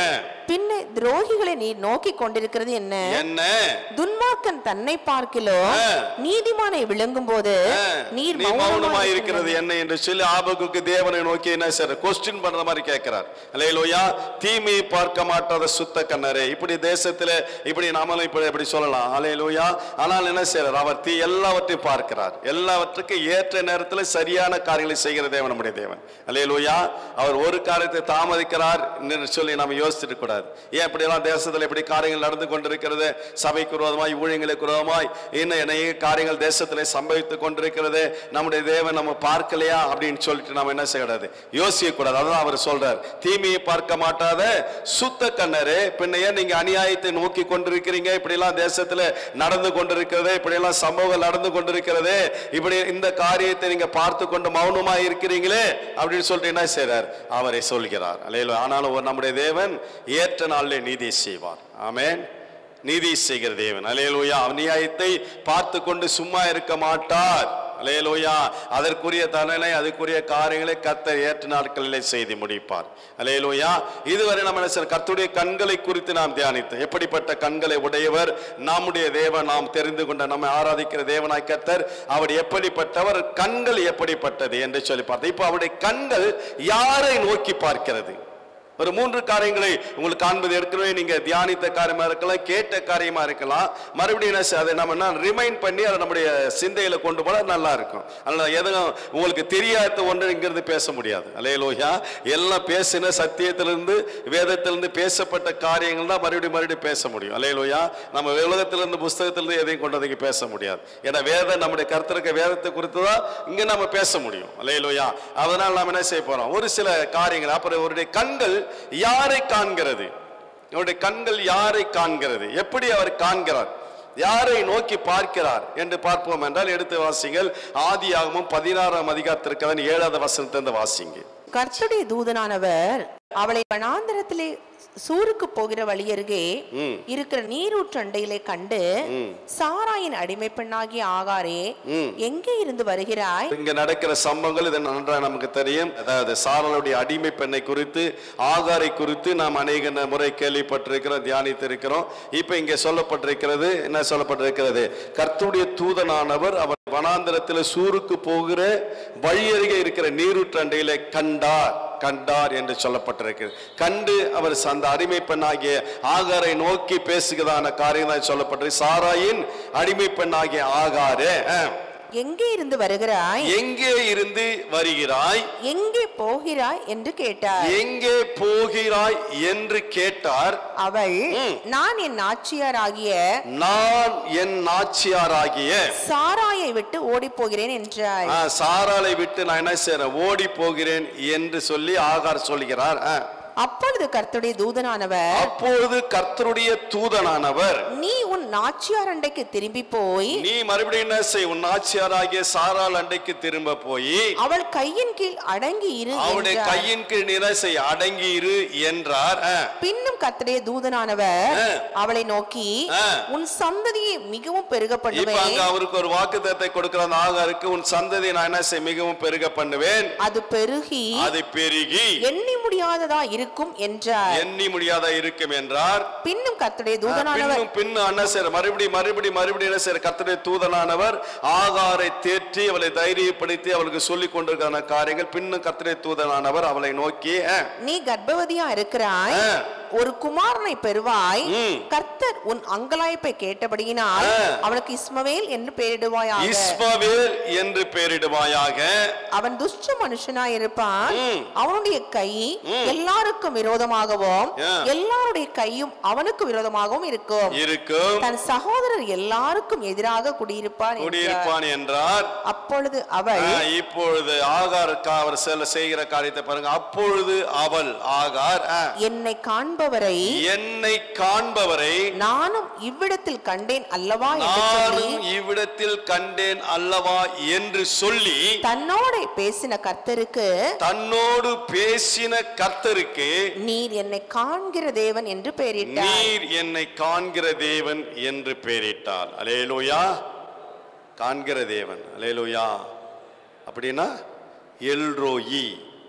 பின்ன துரோகிகளை நீ நோக்கி கொண்டிருக்கிறது என்ன? என்ன? துன்மார்க்கன் தன்னை பார்க்கிலோ நீதிமானை விளங்கும் போது நீர் மௌனமா இருக்கிறது என்ன என்று சொல்லி ஆபகுக்கு தேவனை நோக்கி என்ன செய்யற கொஸ்டின் பண்ற மாதிரி கேட்கிறார். அல்லேலூயா. தீமையை பார்க்க மாட்டாத சுத்த கண்ணரே. இப்படி தேசத்துல இப்படி நாமளும் இப்படி எப்படி சொல்லலாம். அல்லேலூயா. ஆனால் என்ன செய்யறார்? அவர் தீ எல்லாவற்றையும் பார்க்கிறார். எல்லாவற்றுக்கும் ஏற்ற நேரத்தில் சரியான காரியங்களை செய்கிற தேவன் நம்முடைய தேவன். அல்லேலூயா. அவர் ஒரு காரியத்தை தாமதிக்கிறார் என்று சொல்லி நாம் யோசிச்சுட்டு கூடாது. ஏன் இப்படி எல்லாம் தேசத்தில் எப்படி காரியங்கள் நடந்து கொண்டிருக்கிறது, சபைக்கு விரோதமாய் ஊழியங்களுக்கு விரோதமாய் இன்னும் நிறைய காரியங்கள் தேசத்தில் சம்பவித்துக் கொண்டிருக்கிறது, நம்முடைய தேவன் நம்ம பார்க்கலையா அப்படின்னு சொல்லிட்டு நம்ம என்ன செய்யக்கூடாது, யோசிக்க கூடாது. அதான் அவர் சொல்றார், தீமையை பார்க்க மாட்டாத சுத்த கண்ணரே, பின்ன ஏன் நீங்க அநியாயத்தை நோக்கி கொண்டிருக்கிறீங்க? இப்படி எல்லாம் தேசத்துல நடந்து கொண்டிருக்கிறது, இப்படி எல்லாம் சம்பவங்கள் நடந்து கொண்டிருக்கிறது, இப்படி இந்த காரியத்தை நீங்க பார்த்து கொண்டு மௌனமா இருக்கிறீங்களே அப்படின்னு சொல்லிட்டு என்ன செய்றார்? அவரை சொல்கிறார். அல்லேலூயா. ஆனாலும் நம்முடைய தேவன் ஏற்ற நாளிலே நீதி செய்வார். ஆமென். நீதி செய்கிற தேவன். அல்லேலூயா. அநியாயத்தை பார்த்து கொண்டு சும்மா இருக்க மாட்டார். அல்லேலூயா. அதற்குரிய தண்டனை, அதுக்குரிய காரியங்களை கர்த்தர் ஏற்ற நாட்களிலே செய்து முடிப்பார். அல்லேலூயா. இதுவரை நம்ம என்ன செய்யணும்? கர்த்தருடைய கண்களை குறித்து நாம் தியானித்தோம். எப்படிப்பட்ட கண்களை உடையவர் நம்முடைய தேவன், நாம் தெரிந்து கொண்ட நம்மை ஆராதிக்கிற தேவனாய் கர்த்தர், அவர் எப்படிப்பட்டவர், கண்கள் எப்படிப்பட்டது என்று சொல்லி பார்த்தோம். இப்போ அவருடைய கண்கள் யாரை நோக்கி பார்க்கிறது? ஒரு மூன்று காரியங்களை உங்களுக்கு காண்பது ஏற்கனவே நீங்க தியானித்த காரியமா இருக்கலாம், கேட்ட காரியமா இருக்கலாம். மறுபடியும் அதை நம்ம ரிமைண்ட் பண்ணி அதை நம்முடைய சிந்தையில கொண்டு போனா நல்லா இருக்கும். அதனால எதுவும் உங்களுக்கு தெரியாத ஒன்று இங்கிருந்து பேச முடியாது. அல்லேலூயா. எல்லாம் பேசின சத்தியத்திலிருந்து வேதத்திலிருந்து பேசப்பட்ட காரியங்கள் தான் மறுபடியும் மறுபடியும் பேச முடியும். அல்லேலூயா. நம்ம உலகத்திலிருந்து புஸ்தகத்திலிருந்து எதையும் கொண்டு வந்து பேச முடியாது. ஏன்னா வேதம் நம்முடைய கர்த்தருக்கு வேதத்தை குறித்து தான் இங்க நம்ம பேச முடியும். அல்லேலூயா. அதனால் நாம் என்ன செய்ய போறோம்? ஒரு சில காரியங்கள். அப்புறம் அவருடைய கண்கள் யாரை காண்கிறது? அவருடைய கண்கள் யாரை காண்கிறது? எப்படி அவர் காண்கிறார்? யாரை நோக்கி பார்க்கிறார் என்று பார்ப்போம் என்றால் எடுத்து வாசிங்கள். ஆதியாகமம் பதினாறாம் அதிகாரத்திற்கு ஏழாவது வசனத்திலிருந்து வாசிங்க. கர்த்தருடைய தூதனானவர் அவளை வனாந்தரத்திலே சூருக்கு போகிற வழியருகே இருக்கிற நீரூற்றண்டையிலே கண்டு, சாராயின் அடிமை பெண்ணாகிய ஆகாரே, எங்கே இருந்து வருகிறாய்? இங்க நடக்கிற சம்பவங்கள் இது நன்றாக நமக்கு தெரியும். அதாவது சாராளுடைய அடிமை பெண்ணை குறித்து, ஆகாரை குறித்து நாம் அநேக முறை கேள்விப்பட்டிருக்கிறோம், தியானித்து இருக்கிறோம். இப்ப இங்க சொல்லப்பட்டிருக்கிறது, என்ன சொல்லப்பட்டிருக்கிறது? கர்த்தருடைய தூதனானவர் அவர் வனாந்தரத்தில் சூருக்கு போகிற வழியருகே இருக்கிற நீரூற்றண்டையிலே கண்டார் கண்டார் என்று சொல்லப்பட்டிருக்கிறது. கண்டு அவர் அந்த அடிமை பெண்ணாகிய ஆகாரை நோக்கி பேசுகிறதான காரியம் தான் சொல்லப்பட்டிருக்கு. சாராயின் அடிமை பெண்ணாகிய ஆகாரே, எங்கே இருந்து வருகிறாய்? எங்கே இருந்து வருகிறாய்? எங்கே போகிறாய் என்று கேட்டார். எங்கே போகிறாய் என்று கேட்டார். அவள், நான் என் நாச்சியாராகிய நான் என் நாச்சியாராகிய சாராயை விட்டு ஓடி போகிறேன் என்றாள். சாராளை விட்டு நான் என்ன செய்றேன்? ஓடி போகிறேன் என்று சொல்லி ஆகார் சொல்கிறார். அப்பொழுது கர்த்தருடைய தூதனானவர் அப்பொழுது கர்த்தருடைய தூதனானவர் நீ உன் நாச்சியார் அண்டைக்கு திரும்பி போய், நீ மறுபடியும் என்ன செய்? உன் நாச்சியாராகிய சாராள் அண்டைக்கு திரும்ப போய் அவள் கையின் கீழ் அடங்கி இரு, அவளுடைய கையின் கீழ் நிறை செய், அடங்கி இரு என்றார். பின்னும் கர்த்தருடைய தூதனானவர் அவளை நோக்கி, உன் சந்ததியை மிகவும் பெருக பண்ணுவேன். இப்ப அவருக்கு ஒரு வாக்குத்தத்தத்தை கொடுக்கிற ஆகாருக்கு, உன் சந்ததியை நான் என்ன செய்? மிகவும் பெருக பண்ணுவேன். அது பெருகி அது பெருகி எண்ணி முடியாததா இருக்கும் என்றார். எண்ணி முடியாதா இருக்கும் என்றார். பின்னும் கர்த்தருடைய தூதனானவர் பின்னும் என்ன செய்ய? மறுபடி மறுபடி மறுபடியும் என்ன செய்ய? கர்த்தருடைய தூதனானவர் ஆகாரை தேற்றி அவளை தைரியப்படுத்தி அவளுக்கு சொல்லிக் கொண்டிருக்கிற காரியங்கள். பின்னும் கர்த்தருடைய தூதனானவர் அவளை நோக்கி, நீ கர்ப்பவதியா இருக்கிறாய், ஒரு குமாரனை பெறுவாய், கர்த்தர் உன் அங்கலாய்ப்பை கேட்டபடியினால் அவனுக்கு இஸ்மவேல் என்று பெயரிடுவாயாக. இஸ்மவேல் என்று பெயரிடுவாயாக. அவன் துஷ்ட மனுஷனாய் இருப்பான், அவனுடைய கை எல்லாருக்கும் விரோதமாகவும் எல்லாருடைய கையும் அவனுக்கு விரோதமாகவும் இருக்கும் இருக்கும் தன் சகோதரர் எல்லாருக்கும் எதிராக குடியிருப்பான் குடியிருப்பான் என்றார். அப்பொழுது அவள், இப்பொழுது ஆகார் அவர் செய்கிற காரியத்தை பாருங்க. அப்பொழுது அவள் ஆகார், என்னை காண்பவரை என்னை காண்பவரை நானும் இவ்விடத்தில் கண்டேன் அல்லவா நானும் இவ்விடத்தில் கண்டேன் அல்லவா என்று சொல்லி தன்னோட பேசின கர்த்தருக்கு தன்னோடு பேசின கர்த்தருக்கு நீர் என்னை காண்கிற தேவன் என்று பெயரிட்டார். நீர் என்னை காண்கிற தேவன் என்று பெயரிட்டார். அல்லேலூயா. காண்கிற தேவன். அல்லேலூயா. அப்படின்னா எல்ரோயி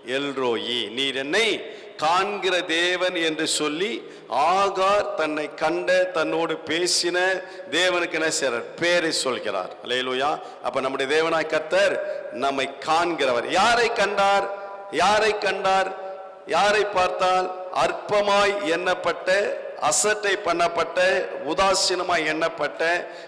எல்ரோயி, நீர் என்னை காண்கிற தேவன் என்று சொல்லி ஆகார் தன்னை கண்ட தன்னோடு பேசின தேவனுக்கு என்ன செய்றார்? பேரை சொல்கிறார். அல்லேலூயா. அப்ப நம்முடைய தேவனாய் கர்த்தர் நம்மை காண்கிறவர். யாரை கண்டார்? யாரை கண்டார்? யாரை பார்த்தால்? அற்பமாய் எண்ணப்பட்ட, அசட்டை பண்ணப்பட்ட, உதாசீனமாய் எண்ணப்பட்ட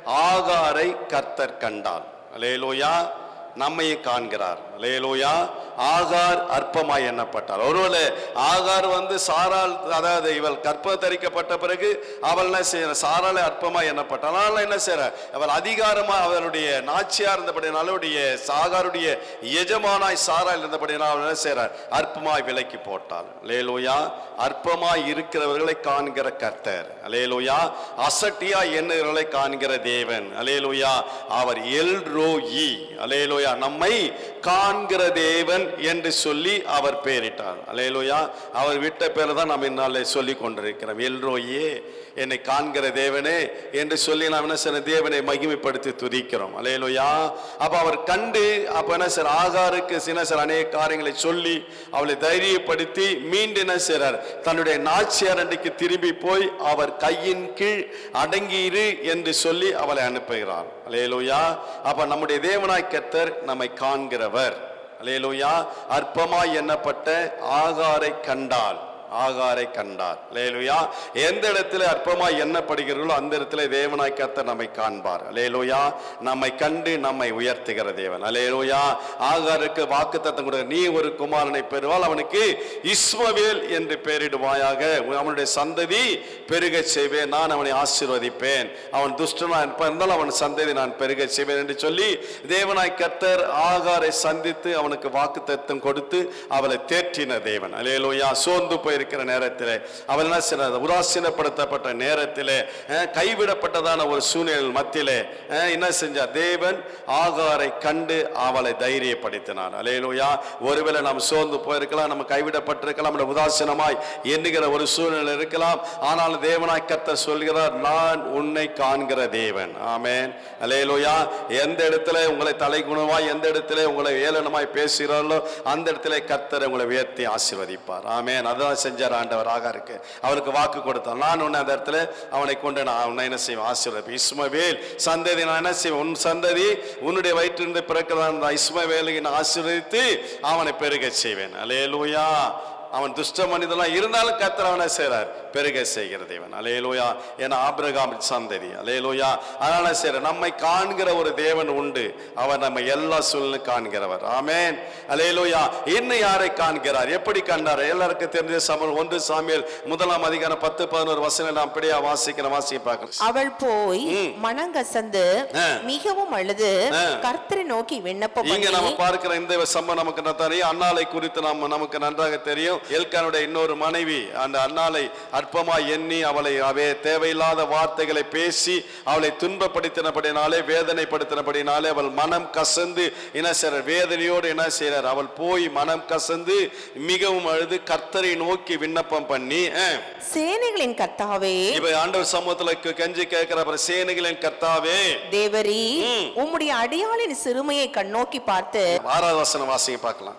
ஆகாரை கர்த்தர் கண்டார். அல்லேலூயா. நம்மையும் காண்கிறார். அல்லேலூயா. ஆகார் அற்பமாய் எண்ணப்பட்டார். ஒருவேளை ஆகார் வந்து சாரால், அதாவது இவள் கற்ப தரிக்கப்பட்ட பிறகு அவள் என்ன செய்யற? சாரால அற்பமாய் எண்ணப்பட்டாள். அதனால என்ன செய்யற? அவள் அதிகாரமா அவளுடைய நாச்சியா இருந்தபடினால, அவளுடைய ஆகாருடைய எஜமானாய் சாரால் இருந்தபடினால் அவள் என்ன செய்யறார்? அற்பமாய் விலக்கி போட்டாள். அல்லேலூயா. அற்பமாய் இருக்கிறவர்களை காண்கிற கர்த்தர். அல்லேலூயா. அசட்டியா எண்ணுகிறவர்களை காண்கிற தேவன். அல்லேலூயா. அவர் எல்ரோயி. அல்லேலூயா. நம்மை காண்கிற தேவன் என்று சொல்லி அவர் பெயரிட்டார். அல்லேலூயா. அவர் விட்ட பேரை தான் நாம் இந்நாளை சொல்லி கொண்டிருக்கிறோம். எல்ரோயே, என்னை காண்கிற தேவனே என்று சொல்லி நாம் என்ன செய்ய? தேவனை மகிமைப்படுத்தி துதிக்கிறோம். அல்லேலூயா. அப்ப அவர் கண்டு, அப்ப என்ன சார்? ஆகாருக்கு என்ன சார்? அநேக காரியங்களை சொல்லி அவளை தைரியப்படுத்தி மீண்டும் என்ன செய்றார்? தன்னுடைய நாச்சியார் அன்றைக்கு திரும்பி போய் அவர் கையின் கீழ் அடங்கியிரு என்று சொல்லி அவளை அனுப்புகிறார். அல்லேலூயா. அப்ப நம்முடைய தேவனாய் கர்த்தர் நம்மை காண்கிறவர். அல்லேலூயா. அற்பமாய் எண்ணப்பட்ட ஆகாரை கண்டால், ஆகாரை கண்டார். அல்லேலூயா. எந்த இடத்துல அற்பமாய் எண்ணப்படுகிறீர்களோ அந்த இடத்துல தேவனாய் கர்த்தர் நம்மை காண்பார். அல்லேலூயா. நம்மை கண்டு நம்மை உயர்த்துகிற தேவன். அல்லேலூயா. ஆகாருக்கு வாக்குத்தத்தம் கொடுக்க, நீ ஒரு குமாரனை பெறுவாள், அவனுக்கு இஸ்மவேல் என்று பெயரிடுவாயாக, அவனுடைய சந்ததி பெருக செய்வேன், நான் அவனை ஆசீர்வதிப்பேன், அவன் துஷ்டனா இருந்தால் அவன் சந்ததி நான் பெருக செய்வேன் என்று சொல்லி தேவனாய் கர்த்தர் ஆகாரை சந்தித்து அவனுக்கு வாக்குத்தத்தம் கொடுத்து அவளை தேற்றின தேவன். அல்லேலூயா. சோர்ந்து போய் இருக்கிற நேரத்தில், அவள் என்ன செய்ய? உதாசீனப்படுத்தப்பட்ட நேரத்தில், கைவிடப்பட்டதான ஒரு சூழ்நிலை மத்தியிலே என்ன செஞ்சார்? தேவன் ஆகாரை கண்டு அவளை தைரியப்படுத்தினார். அல்லேலூயா. ஒருவேளை நாம் சோர்ந்து போயிருக்கலாம், நம்ம கைவிடப்பட்டிருக்கலாம், உதாசீனமாய் எண்ணுகிற ஒரு சூழ்நிலை இருக்கலாம். ஆனால் தேவனாய் கர்த்தர் சொல்கிறார், நான் உன்னை காண்கிற தேவன். ஆமென். அல்லேலூயா. எந்த இடத்துல உங்களை தலைகுணமாய், எந்த இடத்துல உங்களை ஏளனமாய் பேசுகிறார்களோ அந்த இடத்துல கர்த்தர் உங்களை உயர்த்தி ஆசீர்வதிப்பார். ஆமென். அதான் செஞ்சார் ஆண்டவர் ஆகாருக்கு. அவருக்கு வாக்கு கொடுத்தார், நான் உன்னை அந்த இடத்துல அவனை கொண்டு நான் உன்னை என்ன செய்வேன்? ஆசீர்வதிப்பேன். இஸ்மவேல் சந்ததி நான் என்ன செய்வேன்? உன் சந்ததி உன்னுடைய வயிற்றிலிருந்து பிறக்கிறதா இஸ்மவேலை நான் ஆசீர்வதித்து அவனை பெருக செய்வேன். அல்லேலூயா. அவன் துஷ்ட மனிதனாக இருந்தாலும் கர்த்தர் அவனை செய்றார்? பெருக செய்கிற தேவன். அல்லேலூயா. ஏன்னா ஆபிரகாம் சந்ததி. அல்லேலூயா. அதனால செய்ற நம்மை காண்கிற ஒரு தேவன் உண்டு. அவர் நம்ம எல்லா சூழ்நிலையும் காண்கிறவர். ஆமென். அல்லேலூயா. இன்னும் யாரை காண்கிறார்? எப்படி கண்டார்? எல்லாருக்கும் தெரிஞ்ச சமூகம் ஒன்று சாமுவேல் முதலாம் அதிகாரம் பத்து பதினோரு வசனம் நாம் அப்படியே வாசிக்கிற வாசிக்க பார்க்கிறோம். அவள் போய் மனங்கசந்து மிகவும் அழுது கர்த்தரை நோக்கி விண்ணப்பம் பண்ணி, இங்க நம்ம பார்க்கிற இந்த சம்பவம் நமக்கு தெரியும். அன்னாளை குறித்து நாம் நமக்கு நன்றாக தெரியும். எல்கானுடைய இன்னொரு மனைவி அந்த அன்னாளை அற்பமாய் எண்ணி அவளை அவே தேவையில்லாத வார்த்தைகளை பேசி அவளை துன்பப்படுத்தினபடினாலே, வேதனைப்படுத்தினபடினாலே அவள் மனம் கசந்து என்ன செய்றார்? வேதனையோடு என்ன செய்றார்? அவள் போய் மனம் கசந்து மிகவும் அழுது கர்த்தரை நோக்கி விண்ணப்பம் பண்ணி, சேனைகளின் கர்த்தாவே, இப்ப ஆண்டவர் சமூகத்துல கெஞ்சி கேட்கிற, சேனைகளின் கர்த்தாவே தேவரீ, உம்முடைய அடியாளின் சிறுமையை கண்ணோக்கி பார்த்து, ஆறாவது வசனம் வாசிங்க பார்க்கலாம்.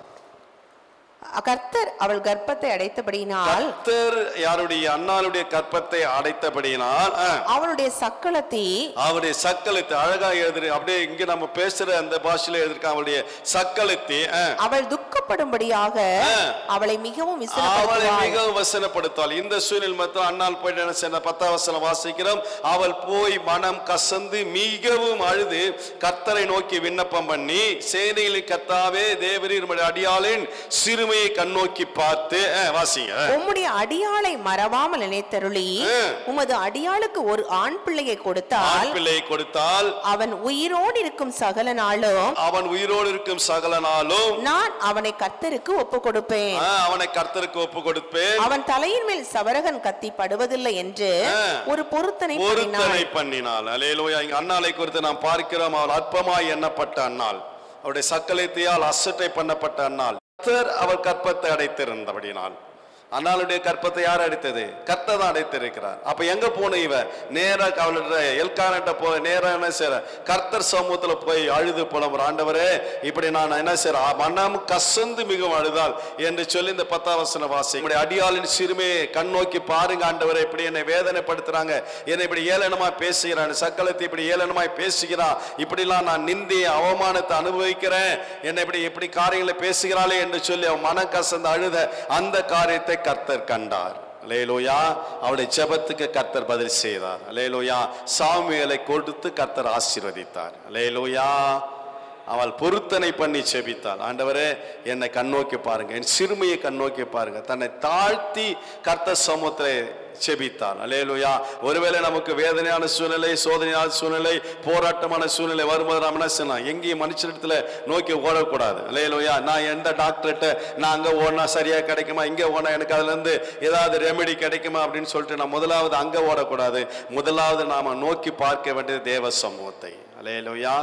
கர்த்தர் அவள் கர்ப்பத்தை அடைத்தபடியினால், கர்த்தர் யாருடைய? அன்னாளுடைய கர்ப்பத்தை அடைத்தபடியினால் அவளுடைய சக்களத்தை, அவளுடைய சக்களத்தை அழகா எழுது. அப்படியே இங்க நம்ம பேசுற அந்த பாஷையில எழுதிருக்க, அவளுடைய சக்களத்தை அவள் துக்கப்படும்படியாக அவளை மிகவும் அவளை மிகவும் வசனப்படுத்தாள். இந்த சூழ்நிலை மட்டும் அன்னாள் போயிட்டு என்ன செய்ய? பத்தாம் வசனம் வாசிக்கிறோம். அவள் போய் மனம் கசந்து மிகவும் அழுது கர்த்தரை நோக்கி விண்ணப்பம் பண்ணி, சேனைகளின் கர்த்தாவே தேவரீர் உம்முடைய அடியாளின் சிறுமையை கண்ணோக்கி பார்த்து, வாசிங்க. உம்முடைய அடியாளை மறவாமல் நினைத்தருளி உமது அடியாளுக்கு ஒரு ஆண் பிள்ளையை கொடுத்தால், பிள்ளையை கொடுத்தால் அவன் உயிரோடு இருக்கும் சகல நாளும், அவன் உயிரோடு இருக்கும் சகல நாளும் நான் அவனை கர்த்தருக்கு ஒப்பு கொடுப்பேன், அவனை கர்த்தருக்கு ஒப்பு கொடுப்பேன், அவன் தலையின் மேல் சவரகன் கத்தி படுவதில்லை என்று ஒரு பொருத்தனை பொருத்தனை பண்ணினாள். அல்லேலூயா. இங்க அன்னாளை குறித்து நாம் பார்க்கிறோம். அவள் அற்பமாய் எண்ணப்பட்ட அன்னாள், அவருடைய சக்கலத்தையால் அசட்டை பண்ணப்பட்ட அன்னாள். கர்த்தர் அவள் கற்பத்தை அடைத்திருந்தபடினால் அன்னாளுடைய கற்பத்தை யார் அடைத்தது? கர்த்தர் தான் அடைத்திருக்கிறார். அப்ப எங்க போன இவ நேரா அவளோட எல்கானட்ட போய் நேரா என்ன செய்யற? கர்த்தர் சமூகத்துல போய் அழுது புலம்புற, ஆண்டவரே இப்படி நான் என்ன செய்யற, மனம் கசந்து மிகவும் அழுதாள் என்று சொல்லி இந்த பத்தாம் வசன வாசி. இப்படி அடியாளின் சிறுமையை கண் நோக்கி பாருங்க ஆண்டவரே, இப்படி என்னை வேதனைப்படுத்துறாங்க, என்னை இப்படி ஏளனமா பேசுகிறான், சக்கலத்தை இப்படி ஏளனமாய் பேசுகிறான், இப்படிலாம் நான் நிந்திய அவமானத்தை அனுபவிக்கிறேன், என்னை இப்படி இப்படி காரியங்களை பேசுகிறாளே என்று சொல்லி அவன் மனம் கசந்து அழுத அந்த காரியத்தை கர்த்தர் கண்டார். அல்லேலூயா. அவருடைய ஜெபத்துக்கு கர்த்தர் பதில் செய்தார். அல்லேலூயா. சாமுவேலை கொடுத்து கர்த்தர் ஆசீர்வதித்தார். அல்லேலூயா. அவள் பொருத்தனை பண்ணி செபித்தாள், ஆண்டவரே என்னை கண்ணோக்கி பாருங்க, என் சிறுமையை கண்ணோக்கி பாருங்க. தன்னை தாழ்த்தி கர்த்தர் சமூகத்தை செபித்தார். அல்லேலூயா. ஒருவேளை நமக்கு வேதனையான சூழ்நிலை, சோதனையான சூழ்நிலை, போராட்டமான சூழ்நிலை வரும்போது நாம் என்ன செய்யணும்? எங்கேயும் மனுஷனிடத்துல நோக்கி ஓடக்கூடாது. அல்லேலூயா. நான் எந்த டாக்டர்கிட்ட நான் அங்கே ஓடினா சரியா கிடைக்குமா, இங்கே ஓடினா எனக்கு அதுல இருந்து ஏதாவது ரெமெடி கிடைக்குமா அப்படின்னு சொல்லிட்டு நான் முதலாவது அங்கே ஓடக்கூடாது. முதலாவது நாம நோக்கி பார்க்க வேண்டியது தேவ சமூகத்தை. அல்லேலூயா.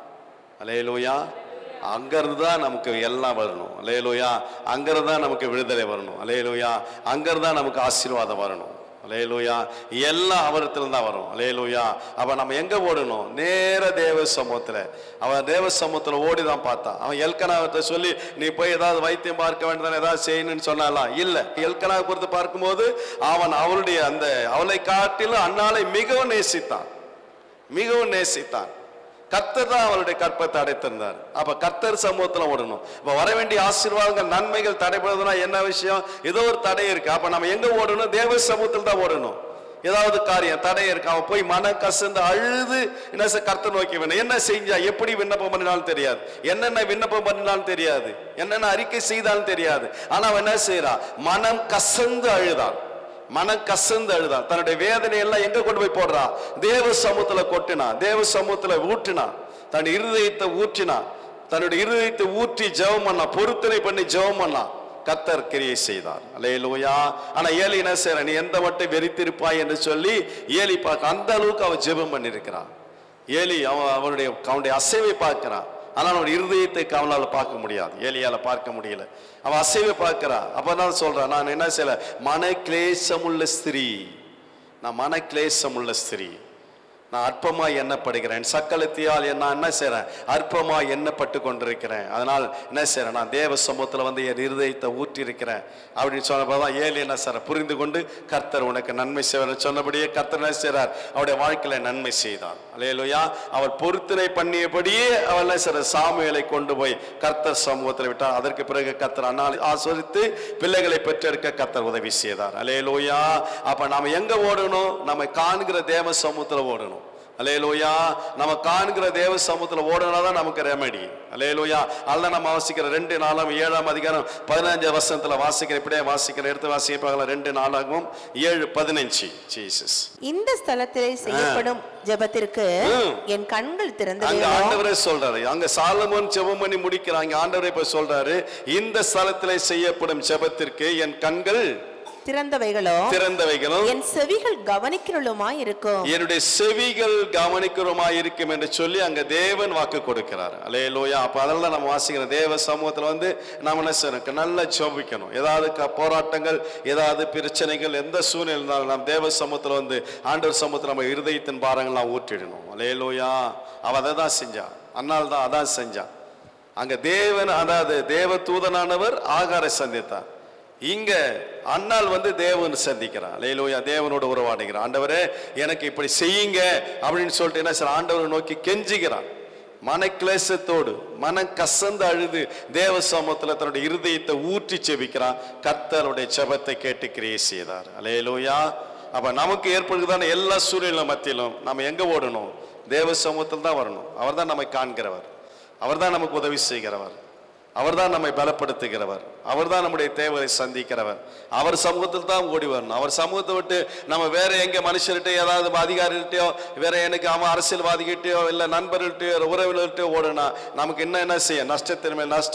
அல்லேலூயா. அங்கிருந்து தான் நமக்கு எல்லாம் வரணும். அல்லேலூயா. அங்கிருந்து தான் நமக்கு விடுதலை வரணும். அல்லேலூயா. அங்கிருந்து தான் நமக்கு ஆசீர்வாதம் வரணும். அல்லேலூயா. எல்லாம் அவரிடத்துல தான் வரும். அல்லேலூயா. அப்ப நம்ம எங்க ஓடணும்? நேர தேவ சமூகத்துல. அவன் தேவ சமூகத்துல ஓடிதான் பார்த்தான். அவன் எல்கனாவத்தை சொல்லி நீ போய் ஏதாவது வைத்தியம் பார்க்க வேண்டியதானே, ஏதாவது செய்யணும்னு சொன்னாலாம். இல்ல, எல்கனாவை குறித்து பார்க்கும்போது அவன் அவளுடைய அந்த அவளை காட்டிலும் அன்னாளை மிகவும் நேசித்தான், மிகவும் நேசித்தான். கர்த்தர் தான் அவருடைய கற்பத்தை அடைத்திருந்தார். அப்ப கர்த்தர் சமூகத்துல ஓடணும். இப்ப வர வேண்டிய ஆசீர்வாதங்கள் நன்மைகள் தடைபடுதுன்னா என்ன விஷயம்? ஏதோ ஒரு தடை இருக்கு. அப்ப நம்ம எங்க ஓடணும்? தேவ சமூகத்தில் தான் ஓடணும். ஏதாவது காரியம் தடை இருக்கு, அவன் போய் மன கசந்து அழுது என்ன கர்த்தர் நோக்கி வேணும். என்ன செஞ்சா, எப்படி விண்ணப்பம் பண்ணினாலும் தெரியாது, என்னென்ன விண்ணப்பம் பண்ணினாலும் தெரியாது, என்னென்ன அறிக்கை செய்தாலும் தெரியாது. ஆனா அவன் என்ன செய்யறான்? மனம் கசந்து அழுதான், மனம் கசந்து அழுதான். தன்னுடைய வேதனை எல்லாம் எங்க கொண்டு போய் போடுறா? தேவ சமூகத்துல கொட்டினா, தேவ சமூகத்துல ஊற்றினா, தன் இருதயத்தை ஊற்றினா, தன்னுடைய இருதயத்தை ஊற்றி ஜெபம் பண்ணா, பொருத்தனை பண்ணி ஜெபம் பண்ணா. கர்த்தர் கிரியை செய்தார். அல்லேலூயா. ஆனா ஏலி என்ன செய்யற? நீ எந்த மட்டும் வெறித்திருப்பாய் என்று சொல்லி ஏலி பார்க்க அந்த அளவுக்கு அவன் ஜெபம் பண்ணிருக்கிறான். ஏலி அவன் அவனுடைய அவனுடைய அசைவை பார்க்கிறான். ஆனால் அவனுடைய இருதயத்தை அவனால பார்க்க முடியாது, ஏலியால பார்க்க முடியல. அவன் அசைவை பார்க்கிறான். அப்பதான் சொல்றான், நான் என்ன செய்யல, மன கிளேசமுள்ள ஸ்திரீ, நான் மன கிளேசமுள்ள ஸ்திரீ, நான் அற்பமா எண்ணப்படுகிறேன், சக்கலத்தியால் நான் என்ன செய்யறேன்? அற்பமா எண்ணப்பட்டு கொண்டிருக்கிறேன். அதனால் என்ன செய்யறேன்? நான் தேவ சமூகத்துல வந்து என் இருதயத்தை ஊற்றி இருக்கிறேன் அப்படின்னு சொன்னப்பதான் ஏலி என்ன செய்யற? புரிந்து கொண்டு கர்த்தர் உனக்கு நன்மை செய்வார் சொன்னபடியே கர்த்தர் என்ன செய்யறார்? அவருடைய வாழ்க்கையில நன்மை செய்தார். அல்லேலூயா. அவர் பொருத்தனை பண்ணியபடியே அவள் என்ன செய்யற? சாமுவேலை கொண்டு போய் கர்த்தர் சமூகத்தில் விட்டார். அதற்கு பிறகு கர்த்தர் அன்னாளை ஆசீர்வதித்து பிள்ளைகளை பெற்றெடுக்க கர்த்தர் உதவி செய்தார். அல்லேலூயா. அப்ப நாம எங்க ஓடணும்? நம்ம காண்கிற தேவ சமூகத்துல ஓடணும். அல்லேலூயா. நம்ம காண்கிற தேவ சமூகத்துல ஓடுனாதான் நமக்கு ரெமெடி. அல்லேலூயா. அல்ல நம்ம வாசிக்கிற ரெண்டு நாளாம் ஏழாம் அதிகாரம் பதினஞ்சு வருஷத்துல வாசிக்கிற, இப்படியே வாசிக்கிற, எடுத்து வாசிப்பாங்களா? ரெண்டு நாளாகவும் ஏழு பதினஞ்சு. ஜீசஸ் இந்த ஸ்தலத்திலே செய்யப்படும் ஜெபத்திற்கு என் கண்கள் திறந்து. அங்க ஆண்டவரே சொல்றாரு, அங்க சாலமோன் ஜெபம் பண்ணி முடிக்கிறாங்க. ஆண்டவரே இப்ப சொல்றாரு, இந்த ஸ்தலத்திலே செய்யப்படும் ஜெபத்திற்கு என் கண்கள் திறந்தவைகளோ திறந்தவைகளோ என் செவிகள் கவனிக்கிறளுமாய் இருக்கும், என்னுடைய செவிகள் கவனிக்கிறமாய் இருக்கும் என்று சொல்லி அங்க தேவன் வாக்கு கொடுக்கிறார். அல்லேலூயா. அப்ப அதெல்லாம் நம்ம வாசிக்கிறோம். தேவ சமூகத்துல வந்து நம்ம என்ன செய்யணும்? நல்லா ஜெபிக்கணும். ஏதாவது போராட்டங்கள், ஏதாவது பிரச்சனைகள், எந்த சூழ்நிலை இருந்தாலும் நாம் தேவ சமூகத்துல வந்து ஆண்டவர் சமூகத்துல நம்ம இருதயத்தின் பாரங்கள்லாம் ஊற்றிடணும். அல்லேலூயா. அவ அதை தான் செஞ்சா, அன்னால் தான் அதான் செஞ்சா. அங்க தேவன், அதாவது தேவ தூதனானவர் ஆகாரை சந்தித்தார். இங்க அண்ணால் வந்து தேவன் சந்திக்கிறான். அல்லேலூயா. தேவனோட உறவாடுகிறான். ஆண்டவரே எனக்கு இப்படி செய்யுங்க அப்படின்னு சொல்லிட்டு என்ன செய்ய? ஆண்டவரை நோக்கி கெஞ்சுகிறான். மன கிளேசத்தோடு மன கசந்து அழுது தேவ சமூகத்துல தன்னுடைய இருதயத்தை ஊற்றி செபிக்கிறான். கர்த்தருடைய ஜெபத்தை கேட்டு கிரியை செய்தார். அல்லேலூயா. அப்ப நமக்கு ஏற்படுகிறதான எல்லா சூழ்நிலை மத்தியிலும் நம்ம எங்க ஓடணும்? தேவ சமூகத்தில் தான் வரணும். அவர் தான் நம்மை காண்கிறவர், அவர் தான் நமக்கு உதவி செய்கிறவர், அவர் தான் நம்மை பலப்படுத்துகிறவர், அவர் தான் நம்முடைய தேவையை சந்திக்கிறவர். அவர் சமூகத்தில் தான் ஓடி வரணும். அவர் சமூகத்தை விட்டு நம்ம வேற எங்க மனுஷர்கிட்ட, ஏதாவது அதிகாரிகிட்டயோ, வேற எனக்கு அவன் அரசியல்வாதிகிட்டயோ, இல்ல நண்பர்கள்ட்டயோ, உறவினர்கிட்டயோ ஓடுனா நமக்கு என்ன என்ன செய்ய? நஷ்டத்தின் மேல் நஷ்டம்,